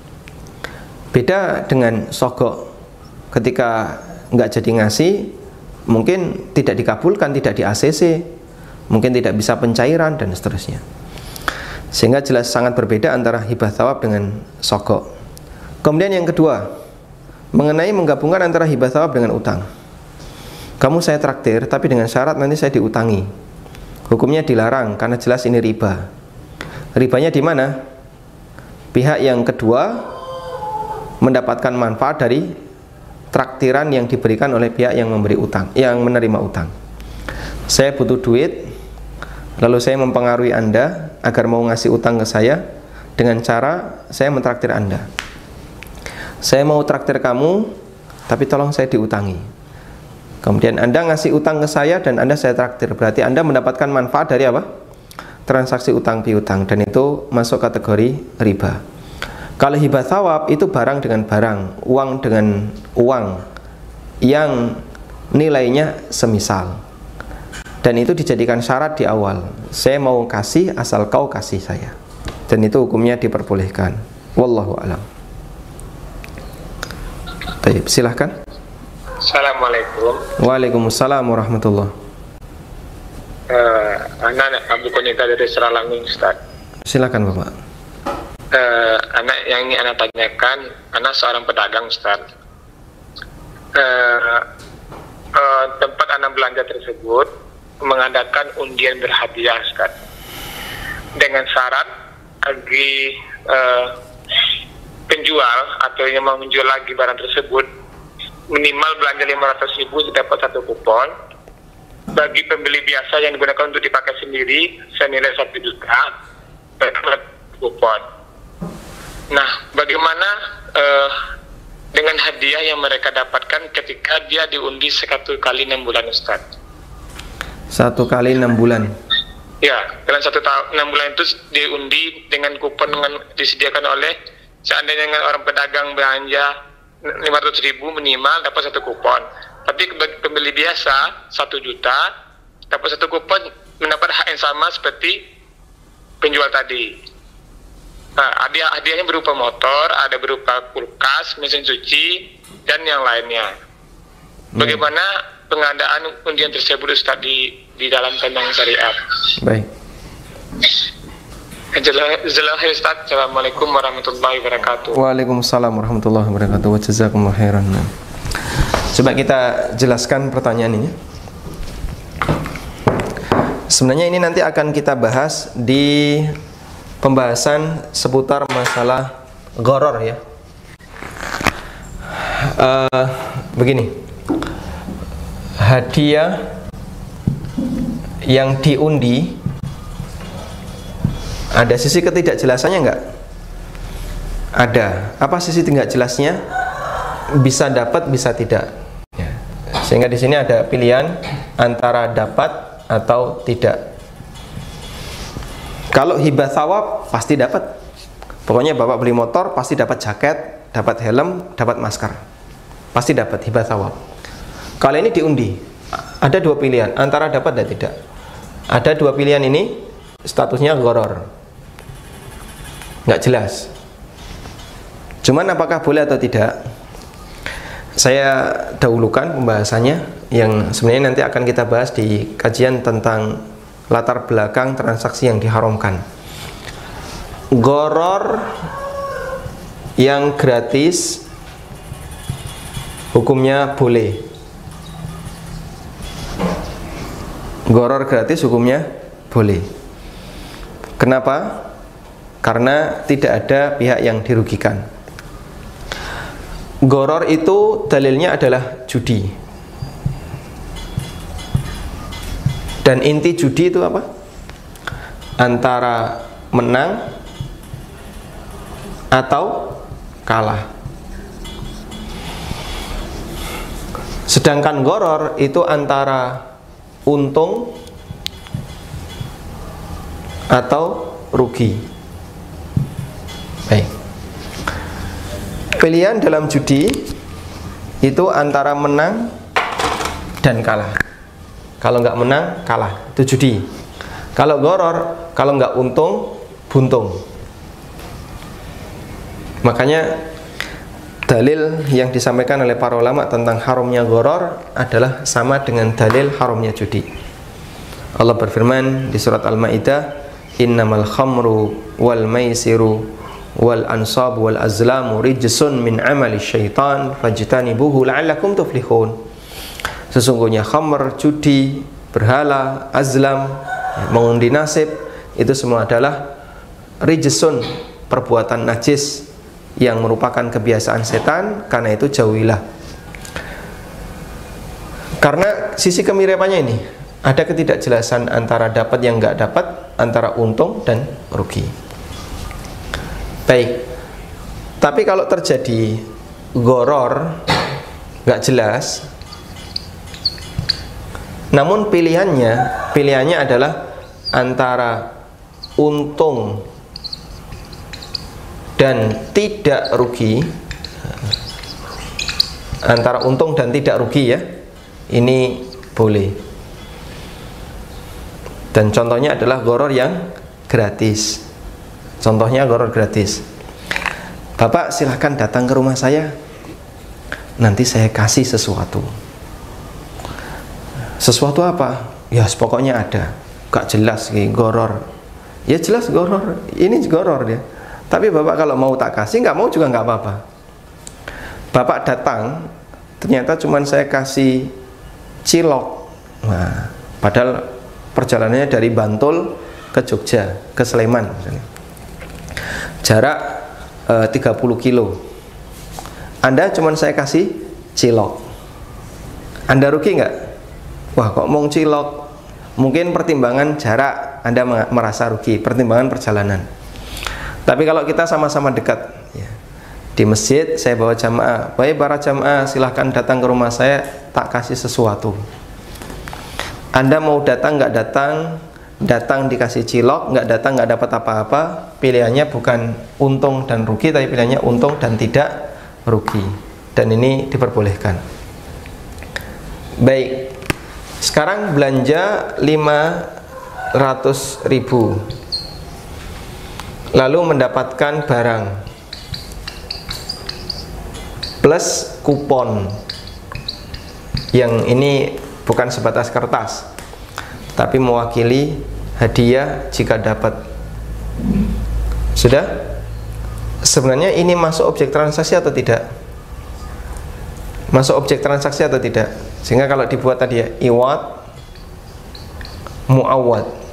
Beda dengan sogok, ketika nggak jadi ngasih, mungkin tidak dikabulkan, tidak di ACC, mungkin tidak bisa pencairan dan seterusnya. Sehingga jelas sangat berbeda antara hibah thawab dengan sogok. Kemudian yang kedua, mengenai menggabungkan antara hibah thawab dengan utang. Kamu saya traktir, tapi dengan syarat nanti saya diutangi. Hukumnya dilarang karena jelas ini riba. Ribanya di mana? Pihak yang kedua mendapatkan manfaat dari traktiran yang diberikan oleh pihak yang memberi utang, yang menerima utang. Saya butuh duit, lalu saya mempengaruhi Anda agar mau ngasih utang ke saya dengan cara saya mentraktir Anda. Saya mau traktir kamu, tapi tolong saya diutangi. Kemudian Anda ngasih utang ke saya dan Anda saya traktir. Berarti Anda mendapatkan manfaat dari apa? Transaksi utang piutang, dan itu masuk kategori riba. Kalau hibah thawab itu barang dengan barang, uang dengan uang yang nilainya semisal. Dan itu dijadikan syarat di awal. Saya mau kasih asal kau kasih saya. Dan itu hukumnya diperbolehkan. Wallahu a'lam. Baik, silahkan. Assalamualaikum. Waalaikumsalam warahmatullahi. Anak Abu Konita dari Seralangun, Ustaz. Silakan Bapak. Anak yang ini anak tanyakan, anak seorang pedagang, Ustaz. Tempat anak belanja tersebut mengadakan undian berhadiah, Ustaz, dengan syarat bagi penjual atau yang mau menjual lagi barang tersebut minimal belanja 500.000 dapat 1 kupon. Bagi pembeli biasa yang digunakan untuk dipakai sendiri senilai 1 juta dapat kupon. Nah, bagaimana dengan hadiah yang mereka dapatkan ketika dia diundi 1 kali 6 bulan, Ustaz? 1 kali 6 bulan. Ya, dalam 1 tahun 6 bulan itu diundi dengan kupon dengan disediakan oleh, seandainya dengan orang pedagang belanja 500.000 minimal dapat 1 kupon. Tapi bagi pembeli biasa 1 juta dapat 1 kupon, mendapat hak yang sama seperti penjual tadi. Nah, hadiahnya berupa motor, ada berupa kulkas, mesin cuci, dan yang lainnya. Bagaimana pengadaan undian tersebut, Ustaz, di dalam pandangan syariat? Baik. Assalamualaikum warahmatullahi wabarakatuh. Waalaikumsalam warahmatullahi wabarakatuh. Wa jazakumullahu khairan. Coba kita jelaskan pertanyaan ini. Sebenarnya ini nanti akan kita bahas di pembahasan seputar masalah gharar ya. Begini, hadiah yang diundi ada sisi ketidakjelasannya enggak? Ada. Apa sisi tidak jelasnya? Bisa dapat, bisa tidak. Ya. Sehingga di sini ada pilihan antara dapat atau tidak. Kalau hibah thawab pasti dapat. Pokoknya Bapak beli motor pasti dapat jaket, dapat helm, dapat masker. Pasti dapat hibah thawab. Kalau ini diundi, ada 2 pilihan antara dapat dan tidak. Ada 2 pilihan ini statusnya gharar. Nggak jelas. Cuman apakah boleh atau tidak, saya dahulukan pembahasannya, yang sebenarnya nanti akan kita bahas di kajian tentang latar belakang transaksi yang diharamkan. Gharar yang gratis hukumnya boleh. Gharar gratis hukumnya boleh. Kenapa? Karena tidak ada pihak yang dirugikan. Gharar itu dalilnya adalah judi. Dan inti judi itu apa? Antara menang atau kalah. Sedangkan gharar itu antara untung atau rugi. Baik. Pilihan dalam judi itu antara menang dan kalah. Kalau nggak menang, kalah, itu judi. Kalau gharar, kalau nggak untung, buntung. Makanya dalil yang disampaikan oleh para ulama tentang haramnya gharar adalah sama dengan dalil haramnya judi. Allah berfirman di surat Al-Maidah, "Innamal khamru wal maisiru wal ansab wal azlamu rijsun min amali syaitan fajtanibuhu la'allakum tuflihun." Sesungguhnya khamr, judi, berhala, azlam, mengundi nasib, itu semua adalah rijsun, perbuatan najis yang merupakan kebiasaan setan, karena itu jauhilah. Karena sisi kemiripannya ini, ada ketidakjelasan antara dapat yang enggak dapat, antara untung dan rugi. Baik, tapi kalau terjadi gharar enggak jelas, namun pilihannya adalah antara untung dan tidak rugi, antara untung dan tidak rugi ya, ini boleh. Dan contohnya adalah gharar yang gratis. Contohnya gharar gratis. Bapak silahkan datang ke rumah saya, nanti saya kasih sesuatu. Sesuatu apa? Ya pokoknya ada, gak jelas gharar. Ya jelas gharar, ini gharar dia. Tapi bapak kalau mau tak kasih, nggak mau juga nggak apa-apa. Bapak datang, ternyata cuman saya kasih cilok. Nah, padahal perjalanannya dari Bantul ke Jogja, ke Sleman misalnya. Jarak 30 kilo. Anda cuman saya kasih cilok. Anda rugi nggak? Wah, kok mau cilok? Mungkin pertimbangan jarak Anda merasa rugi, pertimbangan perjalanan. Tapi kalau kita sama-sama dekat ya, di masjid saya bawa jamaah, baik para jamaah silahkan datang ke rumah saya, tak kasih sesuatu. Anda mau datang nggak datang, datang dikasih cilok, nggak datang nggak dapat apa-apa. Pilihannya bukan untung dan rugi, tapi pilihannya untung dan tidak rugi. Dan ini diperbolehkan. Baik, sekarang belanja 500.000, lalu mendapatkan barang plus kupon, yang ini bukan sebatas kertas tapi mewakili hadiah jika dapat. Sudah? Sebenarnya ini masuk objek transaksi atau tidak? Masuk objek transaksi atau tidak? Sehingga kalau dibuat tadi ya, iwad, muawad,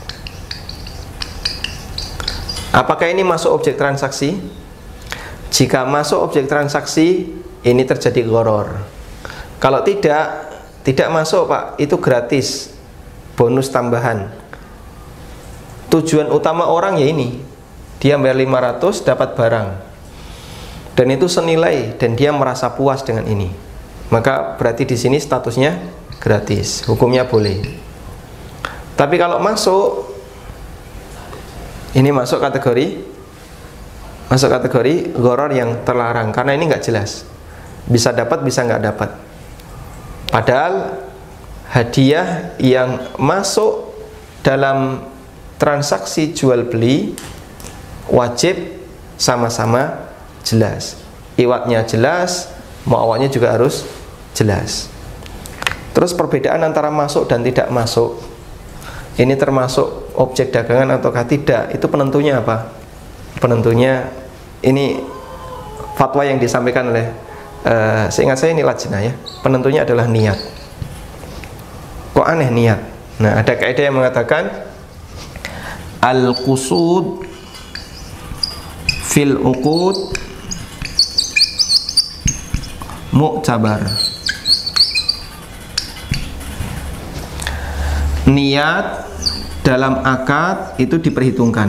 apakah ini masuk objek transaksi? Jika masuk objek transaksi, ini terjadi gharar. Kalau tidak masuk Pak, itu gratis, bonus tambahan. Tujuan utama orang ya ini, dia bayar 500 dapat barang, dan itu senilai, dan dia merasa puas dengan ini, maka berarti di sini statusnya gratis, hukumnya boleh. Tapi kalau masuk, ini masuk kategori gharar yang terlarang, karena ini nggak jelas, bisa dapat bisa nggak dapat. Padahal hadiah yang masuk dalam transaksi jual beli wajib sama-sama jelas, iwatnya jelas, muawatnya juga harus jelas. Terus perbedaan antara masuk dan tidak masuk, ini termasuk objek dagangan ataukah tidak, itu penentunya apa? Penentunya ini fatwa yang disampaikan oleh seingat saya ini lajnah ya. Penentunya adalah niat. Kok aneh niat? Nah, ada kaidah yang mengatakan al-qusud fil uqud mu'tabar. Niat dalam akad itu diperhitungkan.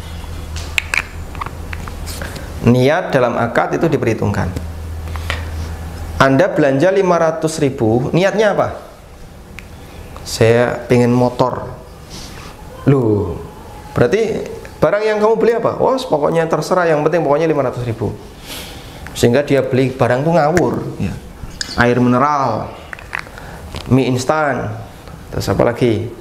Niat dalam akad itu diperhitungkan. Anda belanja 500.000, niatnya apa? Saya pengen motor. Loh, berarti barang yang kamu beli apa? Oh, pokoknya terserah, yang penting pokoknya 500.000. Sehingga dia beli barang tuh ngawur ya. Air mineral, mie instan, terus apa lagi?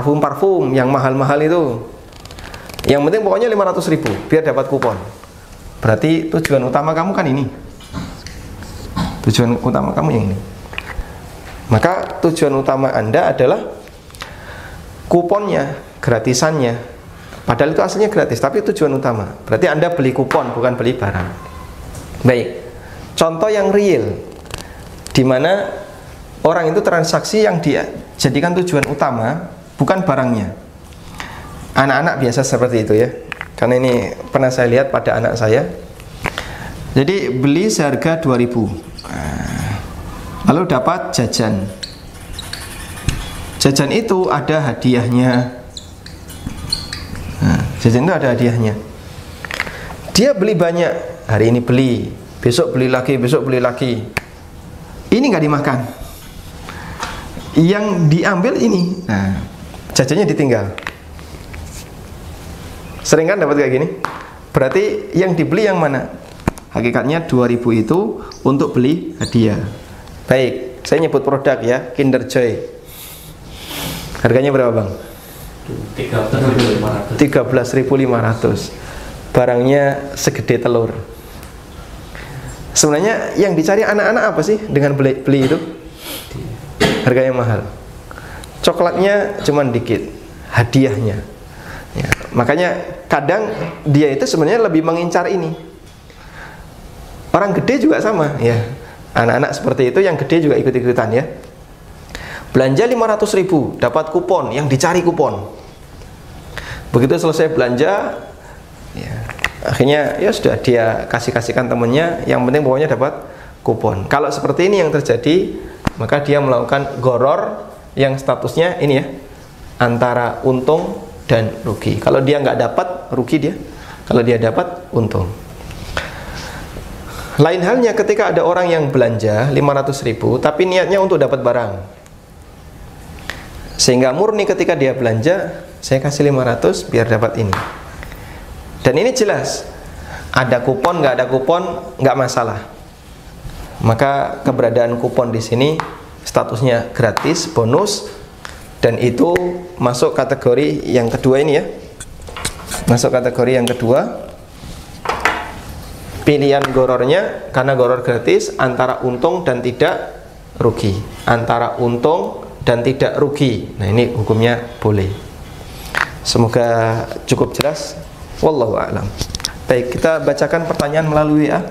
Parfum-parfum yang mahal-mahal itu. Yang penting pokoknya 500.000 biar dapat kupon. Berarti tujuan utama kamu kan ini. Tujuan utama kamu yang ini. Maka tujuan utama Anda adalah kuponnya, gratisannya. Padahal itu aslinya gratis, tapi tujuan utama. Berarti Anda beli kupon, bukan beli barang. Baik. Contoh yang real, di mana orang itu transaksi yang dia jadikan tujuan utama bukan barangnya. Anak-anak biasa seperti itu ya. Karena ini pernah saya lihat pada anak saya. Jadi beli seharga 2.000. Lalu dapat jajan. Jajan itu ada hadiahnya. Jajan itu ada hadiahnya. Dia beli banyak. Hari ini beli, besok beli lagi, besok beli lagi. Ini nggak dimakan. Yang diambil ini. Nah, jajannya ditinggal. Sering kan dapat kayak gini? Berarti yang dibeli yang mana? Hakikatnya 2.000 itu untuk beli hadiah. Baik, saya nyebut produk ya, Kinder Joy. Harganya berapa bang? 13.500. Barangnya segede telur. Sebenarnya yang dicari anak-anak apa sih dengan beli itu? Harganya mahal. Coklatnya cuman dikit, hadiahnya. Ya, makanya kadang dia itu sebenarnya lebih mengincar ini. Orang gede juga sama ya. Anak-anak seperti itu yang gede juga ikut-ikutan ya. Belanja 500.000 dapat kupon, yang dicari kupon. Begitu selesai belanja ya, akhirnya ya sudah dia kasihkan temennya, yang penting pokoknya dapat kupon. Kalau seperti ini yang terjadi, maka dia melakukan goror yang statusnya ini ya, antara untung dan rugi. Kalau dia nggak dapat, rugi dia. Kalau dia dapat, untung. Lain halnya ketika ada orang yang belanja 500.000 tapi niatnya untuk dapat barang, sehingga murni ketika dia belanja, saya kasih 500 biar dapat ini. Dan ini jelas, ada kupon nggak ada kupon nggak masalah. Maka keberadaan kupon di sini statusnya gratis, bonus, dan itu masuk kategori yang kedua ini ya. Masuk kategori yang kedua. Pilihan gorornya karena goror gratis antara untung dan tidak rugi. Antara untung dan tidak rugi. Nah, ini hukumnya boleh. Semoga cukup jelas. Wallahu a'lam. Baik, kita bacakan pertanyaan melalui WA.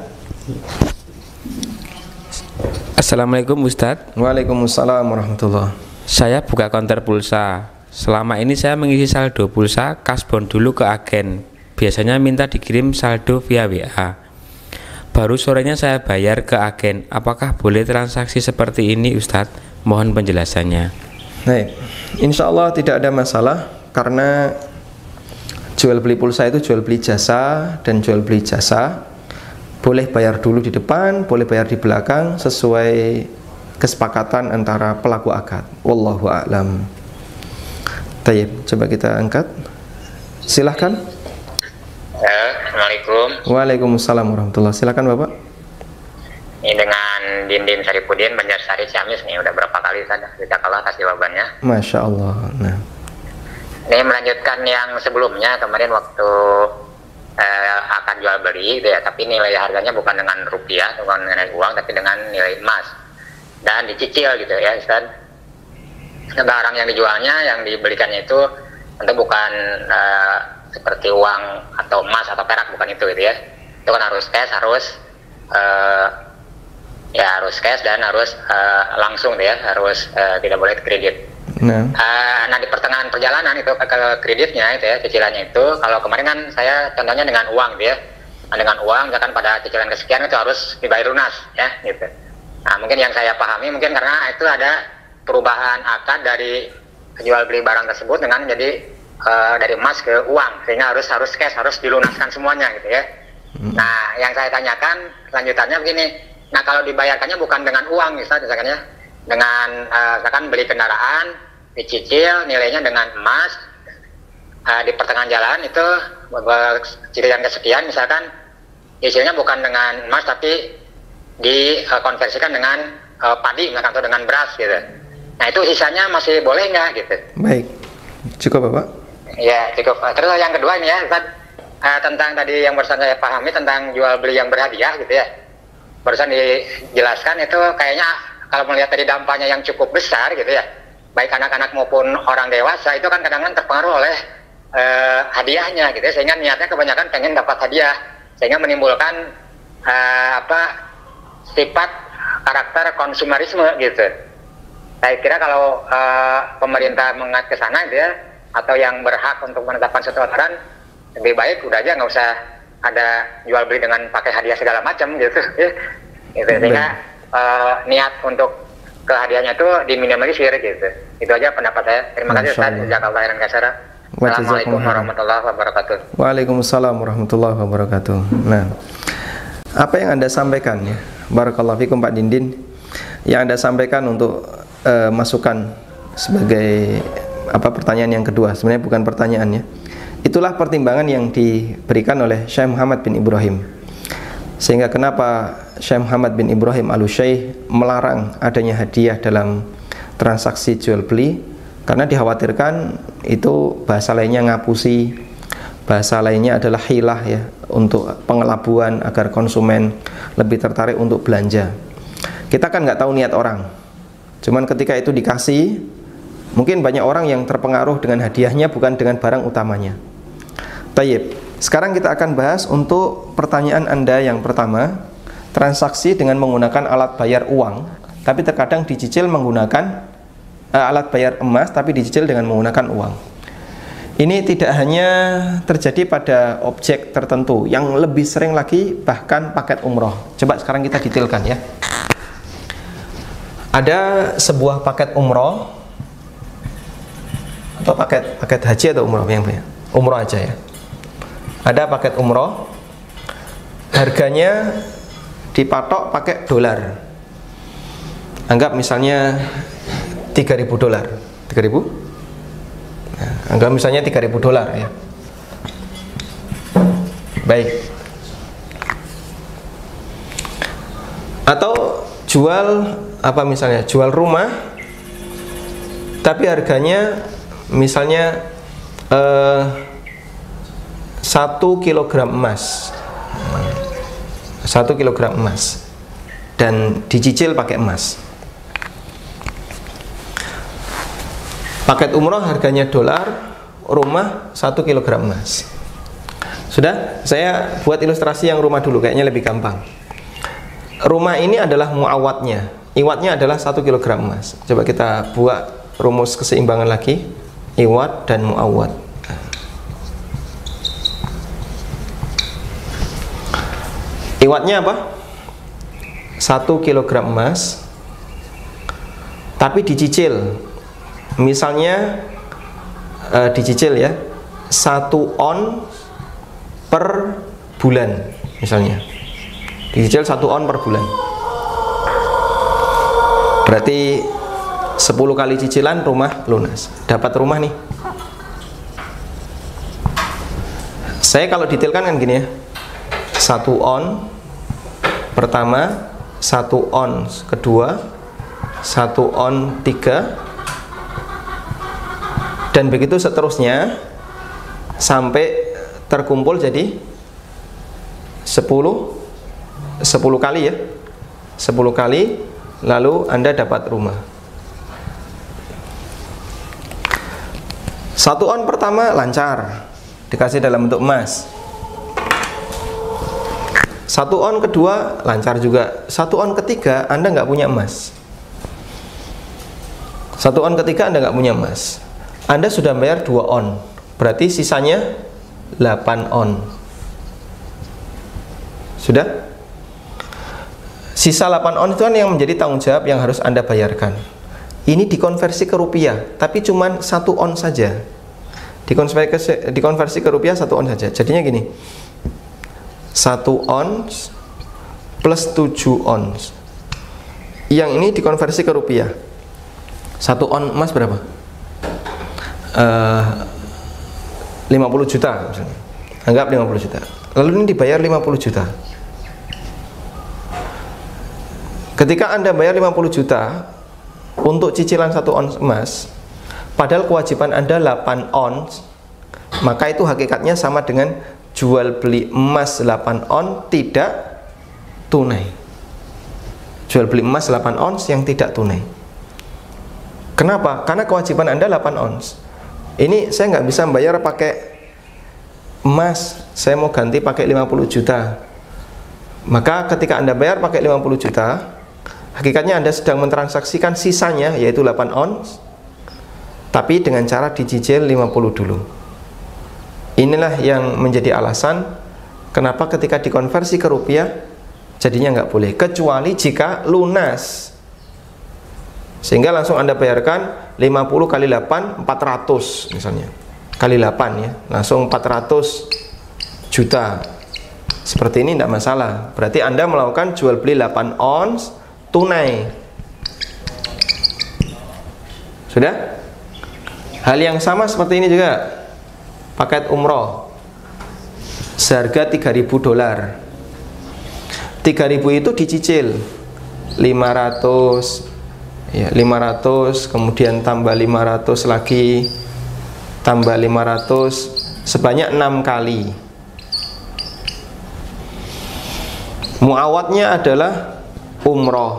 Assalamualaikum Ustadz. Waalaikumsalam warahmatullahi. Saya buka konter pulsa. Selama ini saya mengisi saldo pulsa kasbon dulu ke agen. Biasanya minta dikirim saldo via WA. Baru sorenya saya bayar ke agen. Apakah boleh transaksi seperti ini Ustadz? Mohon penjelasannya. Baik, insya Allah tidak ada masalah. Karena jual beli pulsa itu jual beli jasa. Dan jual beli jasa boleh bayar dulu di depan, boleh bayar di belakang, sesuai kesepakatan antara pelaku akad. Wallahu a'lam. Tayyib, coba kita angkat. Silahkan. Assalamualaikum. Waalaikumsalam warahmatullahi. Silakan Bapak. Ini dengan Dindin Saripudin, Banjarsari, Ciamis nih, udah berapa kali saya sejak Allah kasih jawabannya. Masya Allah. Nah, ini melanjutkan yang sebelumnya kemarin waktu akan jual beli gitu ya, tapi nilai harganya bukan dengan rupiah, bukan dengan uang, tapi dengan nilai emas dan dicicil gitu ya, Ustaz. Barang yang dijualnya, yang dibelikannya itu tentu bukan seperti uang atau emas atau perak, bukan itu gitu ya. Itu kan harus cash, harus harus cash dan harus langsung ya, harus tidak boleh kredit. Nah di pertengahan perjalanan itu ke kreditnya itu ya, cicilannya itu, kalau kemarin kan saya contohnya dengan uang gitu ya. Nah, dengan uang misalkan pada cicilan kesekian itu harus dibayar lunas ya gitu. Nah mungkin yang saya pahami mungkin karena itu ada perubahan akad dari jual beli barang tersebut dengan jadi dari emas ke uang, sehingga harus cash, harus dilunaskan semuanya gitu ya. Nah yang saya tanyakan lanjutannya begini, nah kalau dibayarkannya bukan dengan uang misalkan ya, dengan misalkan beli kendaraan dicicil nilainya dengan emas, di pertengahan jalan itu cicilan kesekian misalkan cicilnya bukan dengan emas tapi dikonversikan dengan padi misalkan atau dengan beras gitu. Nah itu sisanya masih boleh nggak gitu? Baik, cukup Bapak. Ya cukup. Terus yang kedua ini ya Ustaz, tentang tadi yang barusan saya pahami tentang jual beli yang berhadiah gitu ya. Barusan dijelaskan itu kayaknya kalau melihat dari dampaknya yang cukup besar gitu ya, baik anak-anak maupun orang dewasa itu kan kadang-kadang terpengaruh oleh hadiahnya gitu ya, sehingga niatnya kebanyakan pengen dapat hadiah, sehingga menimbulkan sifat karakter konsumerisme gitu. Saya kira kalau pemerintah mengat ke sana gitu ya, atau yang berhak untuk menetapkan suatu aturan, lebih baik udah aja nggak usah ada jual beli dengan pakai hadiah segala macam gitu ya. Gitu. Sehingga niat untuk kehadiahnya itu diminimalisir gitu. Itu aja pendapat saya. Terima kasih Ustaz. Jazakallahu khairan katsira. Assalamualaikum warahmatullahi wabarakatuh. Waalaikumsalam warahmatullahi wabarakatuh. Nah, apa yang Anda sampaikan ya, barakallahu fikum Pak Dindin, yang Anda sampaikan untuk masukan sebagai pertanyaan yang kedua, sebenarnya bukan pertanyaannya. Itulah pertimbangan yang diberikan oleh Syekh Muhammad bin Ibrahim. Sehingga kenapa Syekh Muhammad bin Ibrahim Al-Syekh melarang adanya hadiah dalam transaksi jual beli, karena dikhawatirkan itu bahasa lainnya ngapusi, bahasa lainnya adalah hilah ya, untuk pengelabuan agar konsumen lebih tertarik untuk belanja. Kita kan nggak tahu niat orang, cuman ketika itu dikasih, mungkin banyak orang yang terpengaruh dengan hadiahnya bukan dengan barang utamanya. Tayyib, sekarang kita akan bahas untuk pertanyaan Anda yang pertama, transaksi dengan menggunakan alat bayar uang, tapi terkadang dicicil menggunakan alat bayar emas, tapi dicicil dengan menggunakan uang. Ini tidak hanya terjadi pada objek tertentu, yang lebih sering lagi bahkan paket umroh. Coba sekarang kita detailkan ya. Ada sebuah paket umroh, atau paket haji atau umroh yang banyak? Umroh aja ya. Ada paket umroh, harganya dipatok pakai dolar. Anggap misalnya 3.000 dolar. 3.000? Nah, anggap misalnya 3.000 dolar ya. Baik. Atau jual misalnya? Jual rumah, tapi harganya misalnya 1 kilogram emas, 1 kilogram emas, dan dicicil pakai emas. Paket umroh harganya dolar, rumah 1 kilogram emas. Sudah, saya buat ilustrasi yang rumah dulu, kayaknya lebih gampang. Rumah ini adalah muawwadnya, iwatnya adalah 1 kilogram emas. Coba kita buat rumus keseimbangan lagi, iwat dan muawwad. Iwatnya apa? 1 kilogram emas, tapi dicicil. Misalnya dicicil ya, 1 on per bulan misalnya. Dicicil 1 on per bulan. Berarti 10 kali cicilan rumah lunas. Dapat rumah nih. Saya kalau detailkan kan gini ya. 1 on pertama, 1 on kedua, 1 on 3, dan begitu seterusnya sampai terkumpul jadi 10 kali ya, 10 kali, lalu Anda dapat rumah. 1 on pertama lancar, dikasih dalam bentuk emas. 1 on kedua lancar juga. 1 on ketiga Anda nggak punya emas. 1 on ketiga Anda nggak punya emas. Anda sudah bayar 2 on, berarti sisanya 8 on. Sudah? Sisa 8 on itu kan yang menjadi tanggung jawab yang harus Anda bayarkan. Ini dikonversi ke rupiah, tapi cuman 1 on saja. Dikonversi ke rupiah 1 on saja. Jadinya gini, 1 ons plus 7 ons. Yang ini dikonversi ke rupiah. 1 on emas berapa? 50 juta misalnya. Anggap 50 juta. Lalu ini dibayar 50 juta. Ketika Anda bayar 50 juta untuk cicilan 1 ons emas, padahal kewajiban Anda 8 ons, maka itu hakikatnya sama dengan jual beli emas 8 ons tidak tunai. Jual beli emas 8 ons yang tidak tunai. Kenapa? Karena kewajiban Anda 8 ons. Ini saya nggak bisa bayar pakai emas, saya mau ganti pakai 50 juta. Maka ketika Anda bayar pakai 50 juta, hakikatnya Anda sedang mentransaksikan sisanya, yaitu 8 ons, tapi dengan cara dicicil 50 dulu. Inilah yang menjadi alasan kenapa ketika dikonversi ke rupiah jadinya nggak boleh, kecuali jika lunas, sehingga langsung Anda bayarkan 50 kali 8 400 misalnya, kali 8 ya, langsung 400 juta. Seperti ini tidak masalah, berarti Anda melakukan jual beli 8 ons tunai. Sudah? Hal yang sama seperti ini juga, paket umroh seharga 3.000 dolar. 3.000 itu dicicil 500 ya, 500 kemudian tambah 500 lagi, tambah 500 sebanyak 6 kali. Muawadnya adalah umroh.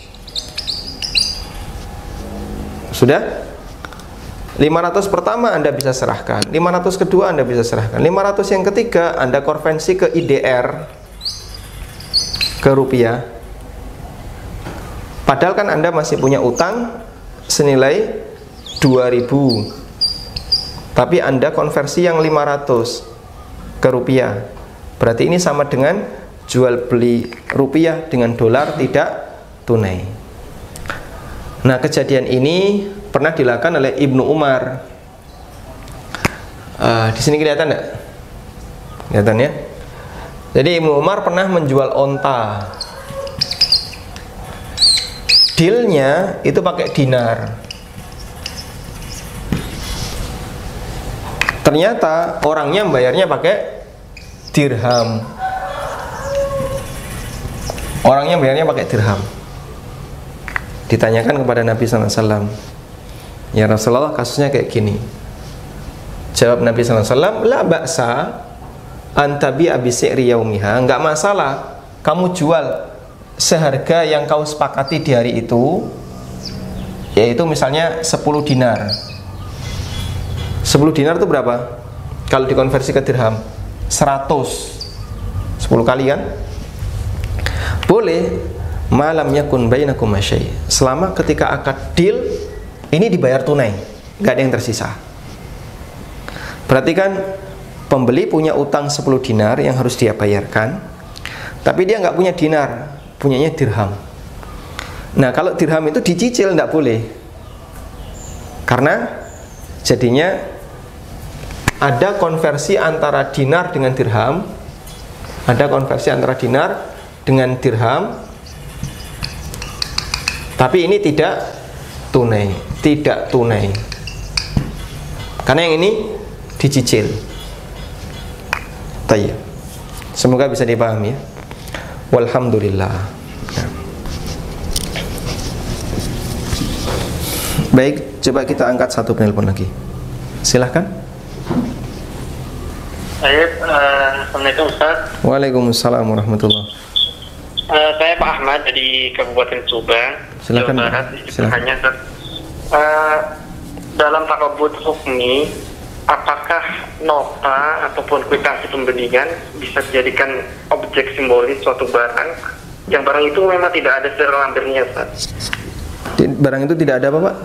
Sudah? 500 pertama Anda bisa serahkan, 500 kedua Anda bisa serahkan, 500 yang ketiga Anda konversi ke IDR, ke rupiah. Padahal kan Anda masih punya utang senilai 2.000, tapi Anda konversi yang 500 ke rupiah. Berarti ini sama dengan jual beli rupiah dengan dolar tidak tunai. Nah, kejadian ini pernah dilakukan oleh Ibnu Umar. Di sini kelihatan enggak? Kelihatan ya? Jadi Ibnu Umar pernah menjual onta. Dealnya itu pakai dinar. Ternyata orangnya membayarnya pakai dirham. Orangnya bayarnya pakai dirham. Ditanyakan kepada Nabi SAW, ya Rasulullah, kasusnya kayak gini. Jawab Nabi SAW, la ba'sa antabi abisi'ri yaumiha, enggak masalah kamu jual seharga yang kau sepakati di hari itu, yaitu misalnya 10 dinar. 10 dinar itu berapa? Kalau dikonversi ke dirham 100, 10 kali kan? Boleh. Malam yakun bainakum masyai, selama ketika akad deal ini dibayar tunai, nggak ada yang tersisa. Berarti kan pembeli punya utang 10 dinar yang harus dia bayarkan, tapi dia nggak punya dinar, punyanya dirham. Nah, kalau dirham itu dicicil nggak boleh, karena jadinya ada konversi antara dinar dengan dirham, ada konversi antara dinar dengan dirham. Tapi ini tidak tunai, tidak tunai. Karena yang ini dicicil. Tayyib. Semoga bisa dipahami ya. Walhamdulillah. Ya. Baik, coba kita angkat satu penelpon lagi. Silahkan. Assalamualaikum Ustaz. Waalaikumsalam warahmatullahi. Saya Pak Ahmad dari Kabupaten Subang, Silakan, Jawa Barat. silakan. Dalam takabut hukmi, apakah nota ataupun kwitansi pembelian bisa dijadikan objek simbolis suatu barang yang barang itu memang tidak ada serial numbernya, Ustaz? Barang itu tidak ada apa, Pak?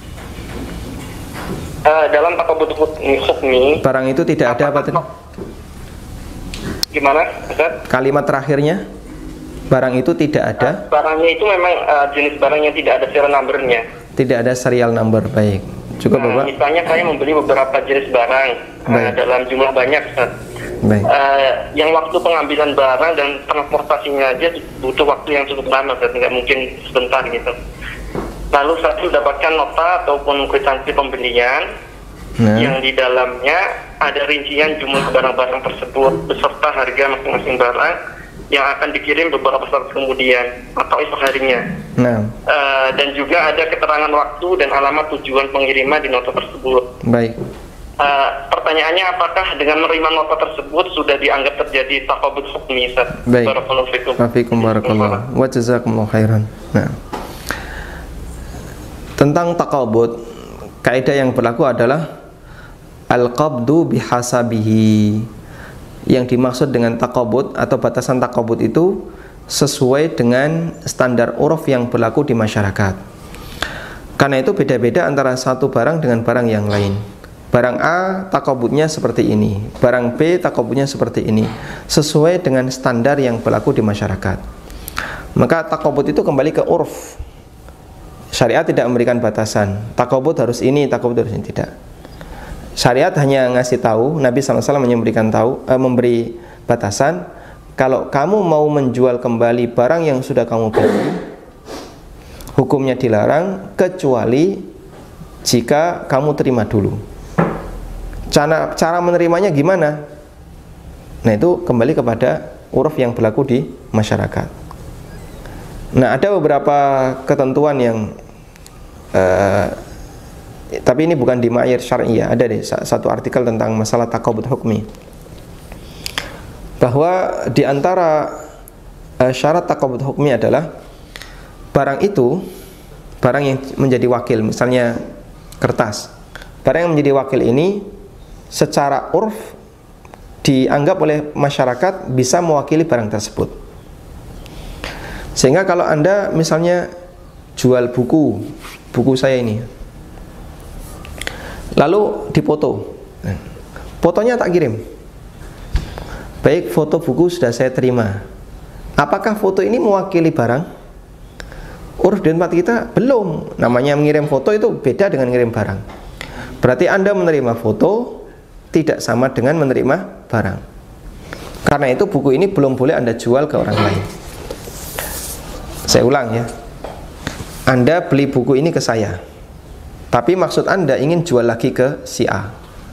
Dalam takabut hukmi, barang itu tidak ada apa tadi? Gimana, Ustaz? Kalimat terakhirnya? Barang itu tidak ada. Barangnya itu memang jenis barang yang tidak ada serial numbernya. Tidak ada serial number, baik. Cukup, Bapak. Misalnya saya membeli beberapa jenis barang dalam jumlah banyak, Ustaz. Baik. Yang waktu pengambilan barang dan transportasinya aja butuh waktu yang cukup lama, Ustaz. Nggak mungkin sebentar gitu. Lalu saya mendapatkan nota ataupun kwitansi pembelian yang di dalamnya ada rincian jumlah barang-barang tersebut beserta harga masing-masing barang yang akan dikirim beberapa saat kemudian atau esok harinya. Dan juga ada keterangan waktu dan alamat tujuan pengiriman di nota tersebut. Baik. Pertanyaannya, apakah dengan menerima nota tersebut sudah dianggap terjadi taqabud hukmi? Baik. Barakallahu fikum. Barakallahu. Wa jazakumullahu khairan. Nah, tentang taqabud, kaidah yang berlaku adalah al-qabdu bihasabihi. Yang dimaksud dengan taqabud atau batasan taqabud itu sesuai dengan standar uruf yang berlaku di masyarakat. Karena itu beda-beda antara satu barang dengan barang yang lain. Barang A taqabudnya seperti ini, barang B taqabudnya seperti ini, sesuai dengan standar yang berlaku di masyarakat. Maka taqabud itu kembali ke uruf. Syariat tidak memberikan batasan, taqabud harus ini, taqabud harus ini, tidak. Syariat hanya ngasih tahu, Nabi SAW memberi batasan, kalau kamu mau menjual kembali barang yang sudah kamu beli, hukumnya dilarang kecuali jika kamu terima dulu. Cara menerimanya gimana? Nah, itu kembali kepada uruf yang berlaku di masyarakat. Nah, ada beberapa ketentuan yang tapi ini bukan di ma'ayir syar'iyah. Ada deh satu artikel tentang masalah taqabud hukmi, bahwa di antara syarat taqabud hukmi adalah barang itu, barang yang menjadi wakil, misalnya kertas, barang yang menjadi wakil ini secara urf dianggap oleh masyarakat bisa mewakili barang tersebut. Sehingga kalau Anda misalnya jual buku saya ini, lalu dipoto, fotonya tak kirim, baik, foto buku sudah saya terima, apakah foto ini mewakili barang? Uruf di tempat kita belum. Namanya mengirim foto itu beda dengan mengirim barang. Berarti Anda menerima foto tidak sama dengan menerima barang. Karena itu buku ini belum boleh Anda jual ke orang lain. Saya ulang ya, Anda beli buku ini ke saya, tapi maksud Anda ingin jual lagi ke si A.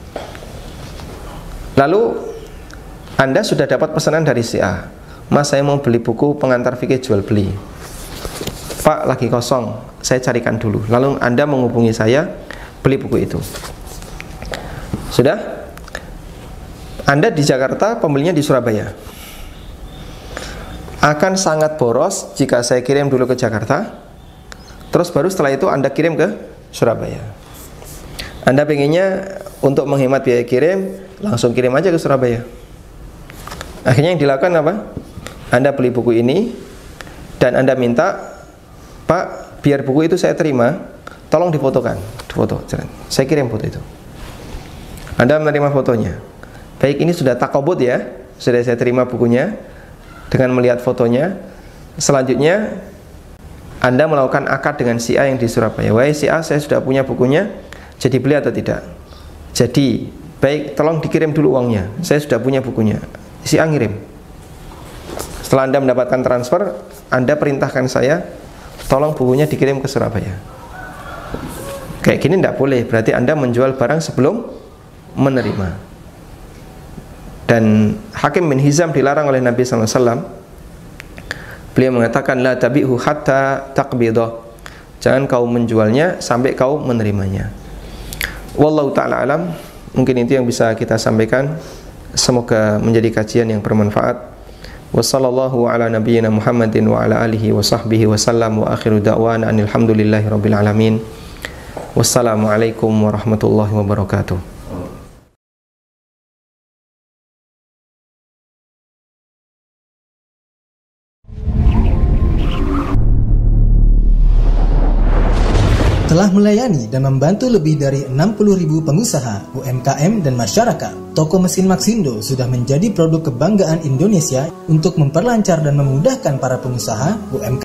Lalu Anda sudah dapat pesanan dari si A, Mas, saya mau beli buku pengantar fikih jual beli, Pak, lagi kosong, saya carikan dulu. Lalu Anda menghubungi saya, beli buku itu. Sudah? Anda di Jakarta, pembelinya di Surabaya. Akan sangat boros jika saya kirim dulu ke Jakarta, terus baru setelah itu Anda kirim ke Surabaya. Anda pengennya untuk menghemat biaya kirim, langsung kirim aja ke Surabaya. Akhirnya yang dilakukan apa? Anda beli buku ini dan Anda minta, Pak, biar buku itu saya terima, tolong difotokan, difoto, saya kirim foto itu. Anda menerima fotonya. Baik, ini sudah taqabud ya, sudah saya terima bukunya dengan melihat fotonya. Selanjutnya Anda melakukan akad dengan si A yang di Surabaya. Wahai si A, saya sudah punya bukunya, jadi beli atau tidak? Jadi, baik, tolong dikirim dulu uangnya, saya sudah punya bukunya. Si A ngirim. Setelah Anda mendapatkan transfer, Anda perintahkan saya, tolong bukunya dikirim ke Surabaya. Kayak gini tidak boleh, berarti Anda menjual barang sebelum menerima. Dan Hakim bin Hizam dilarang oleh Nabi SAW. Beliau mengatakan, la tabi'hu hatta taqbidah, jangan kau menjualnya sampai kau menerimanya. Wallahu ta'ala alam. Mungkin itu yang bisa kita sampaikan. Semoga menjadi kajian yang bermanfaat. Wassallallahu ala nabiyyina Muhammadin wa ala alihi wa sahbihi wa sallam, wa akhiru da'wana anilhamdulillahi rabbil alamin. Wassalamualaikum warahmatullahi wabarakatuh. Telah melayani dan membantu lebih dari 60.000 pengusaha, UMKM dan masyarakat. Toko Mesin Maxindo sudah menjadi produk kebanggaan Indonesia untuk memperlancar dan memudahkan para pengusaha, UMKM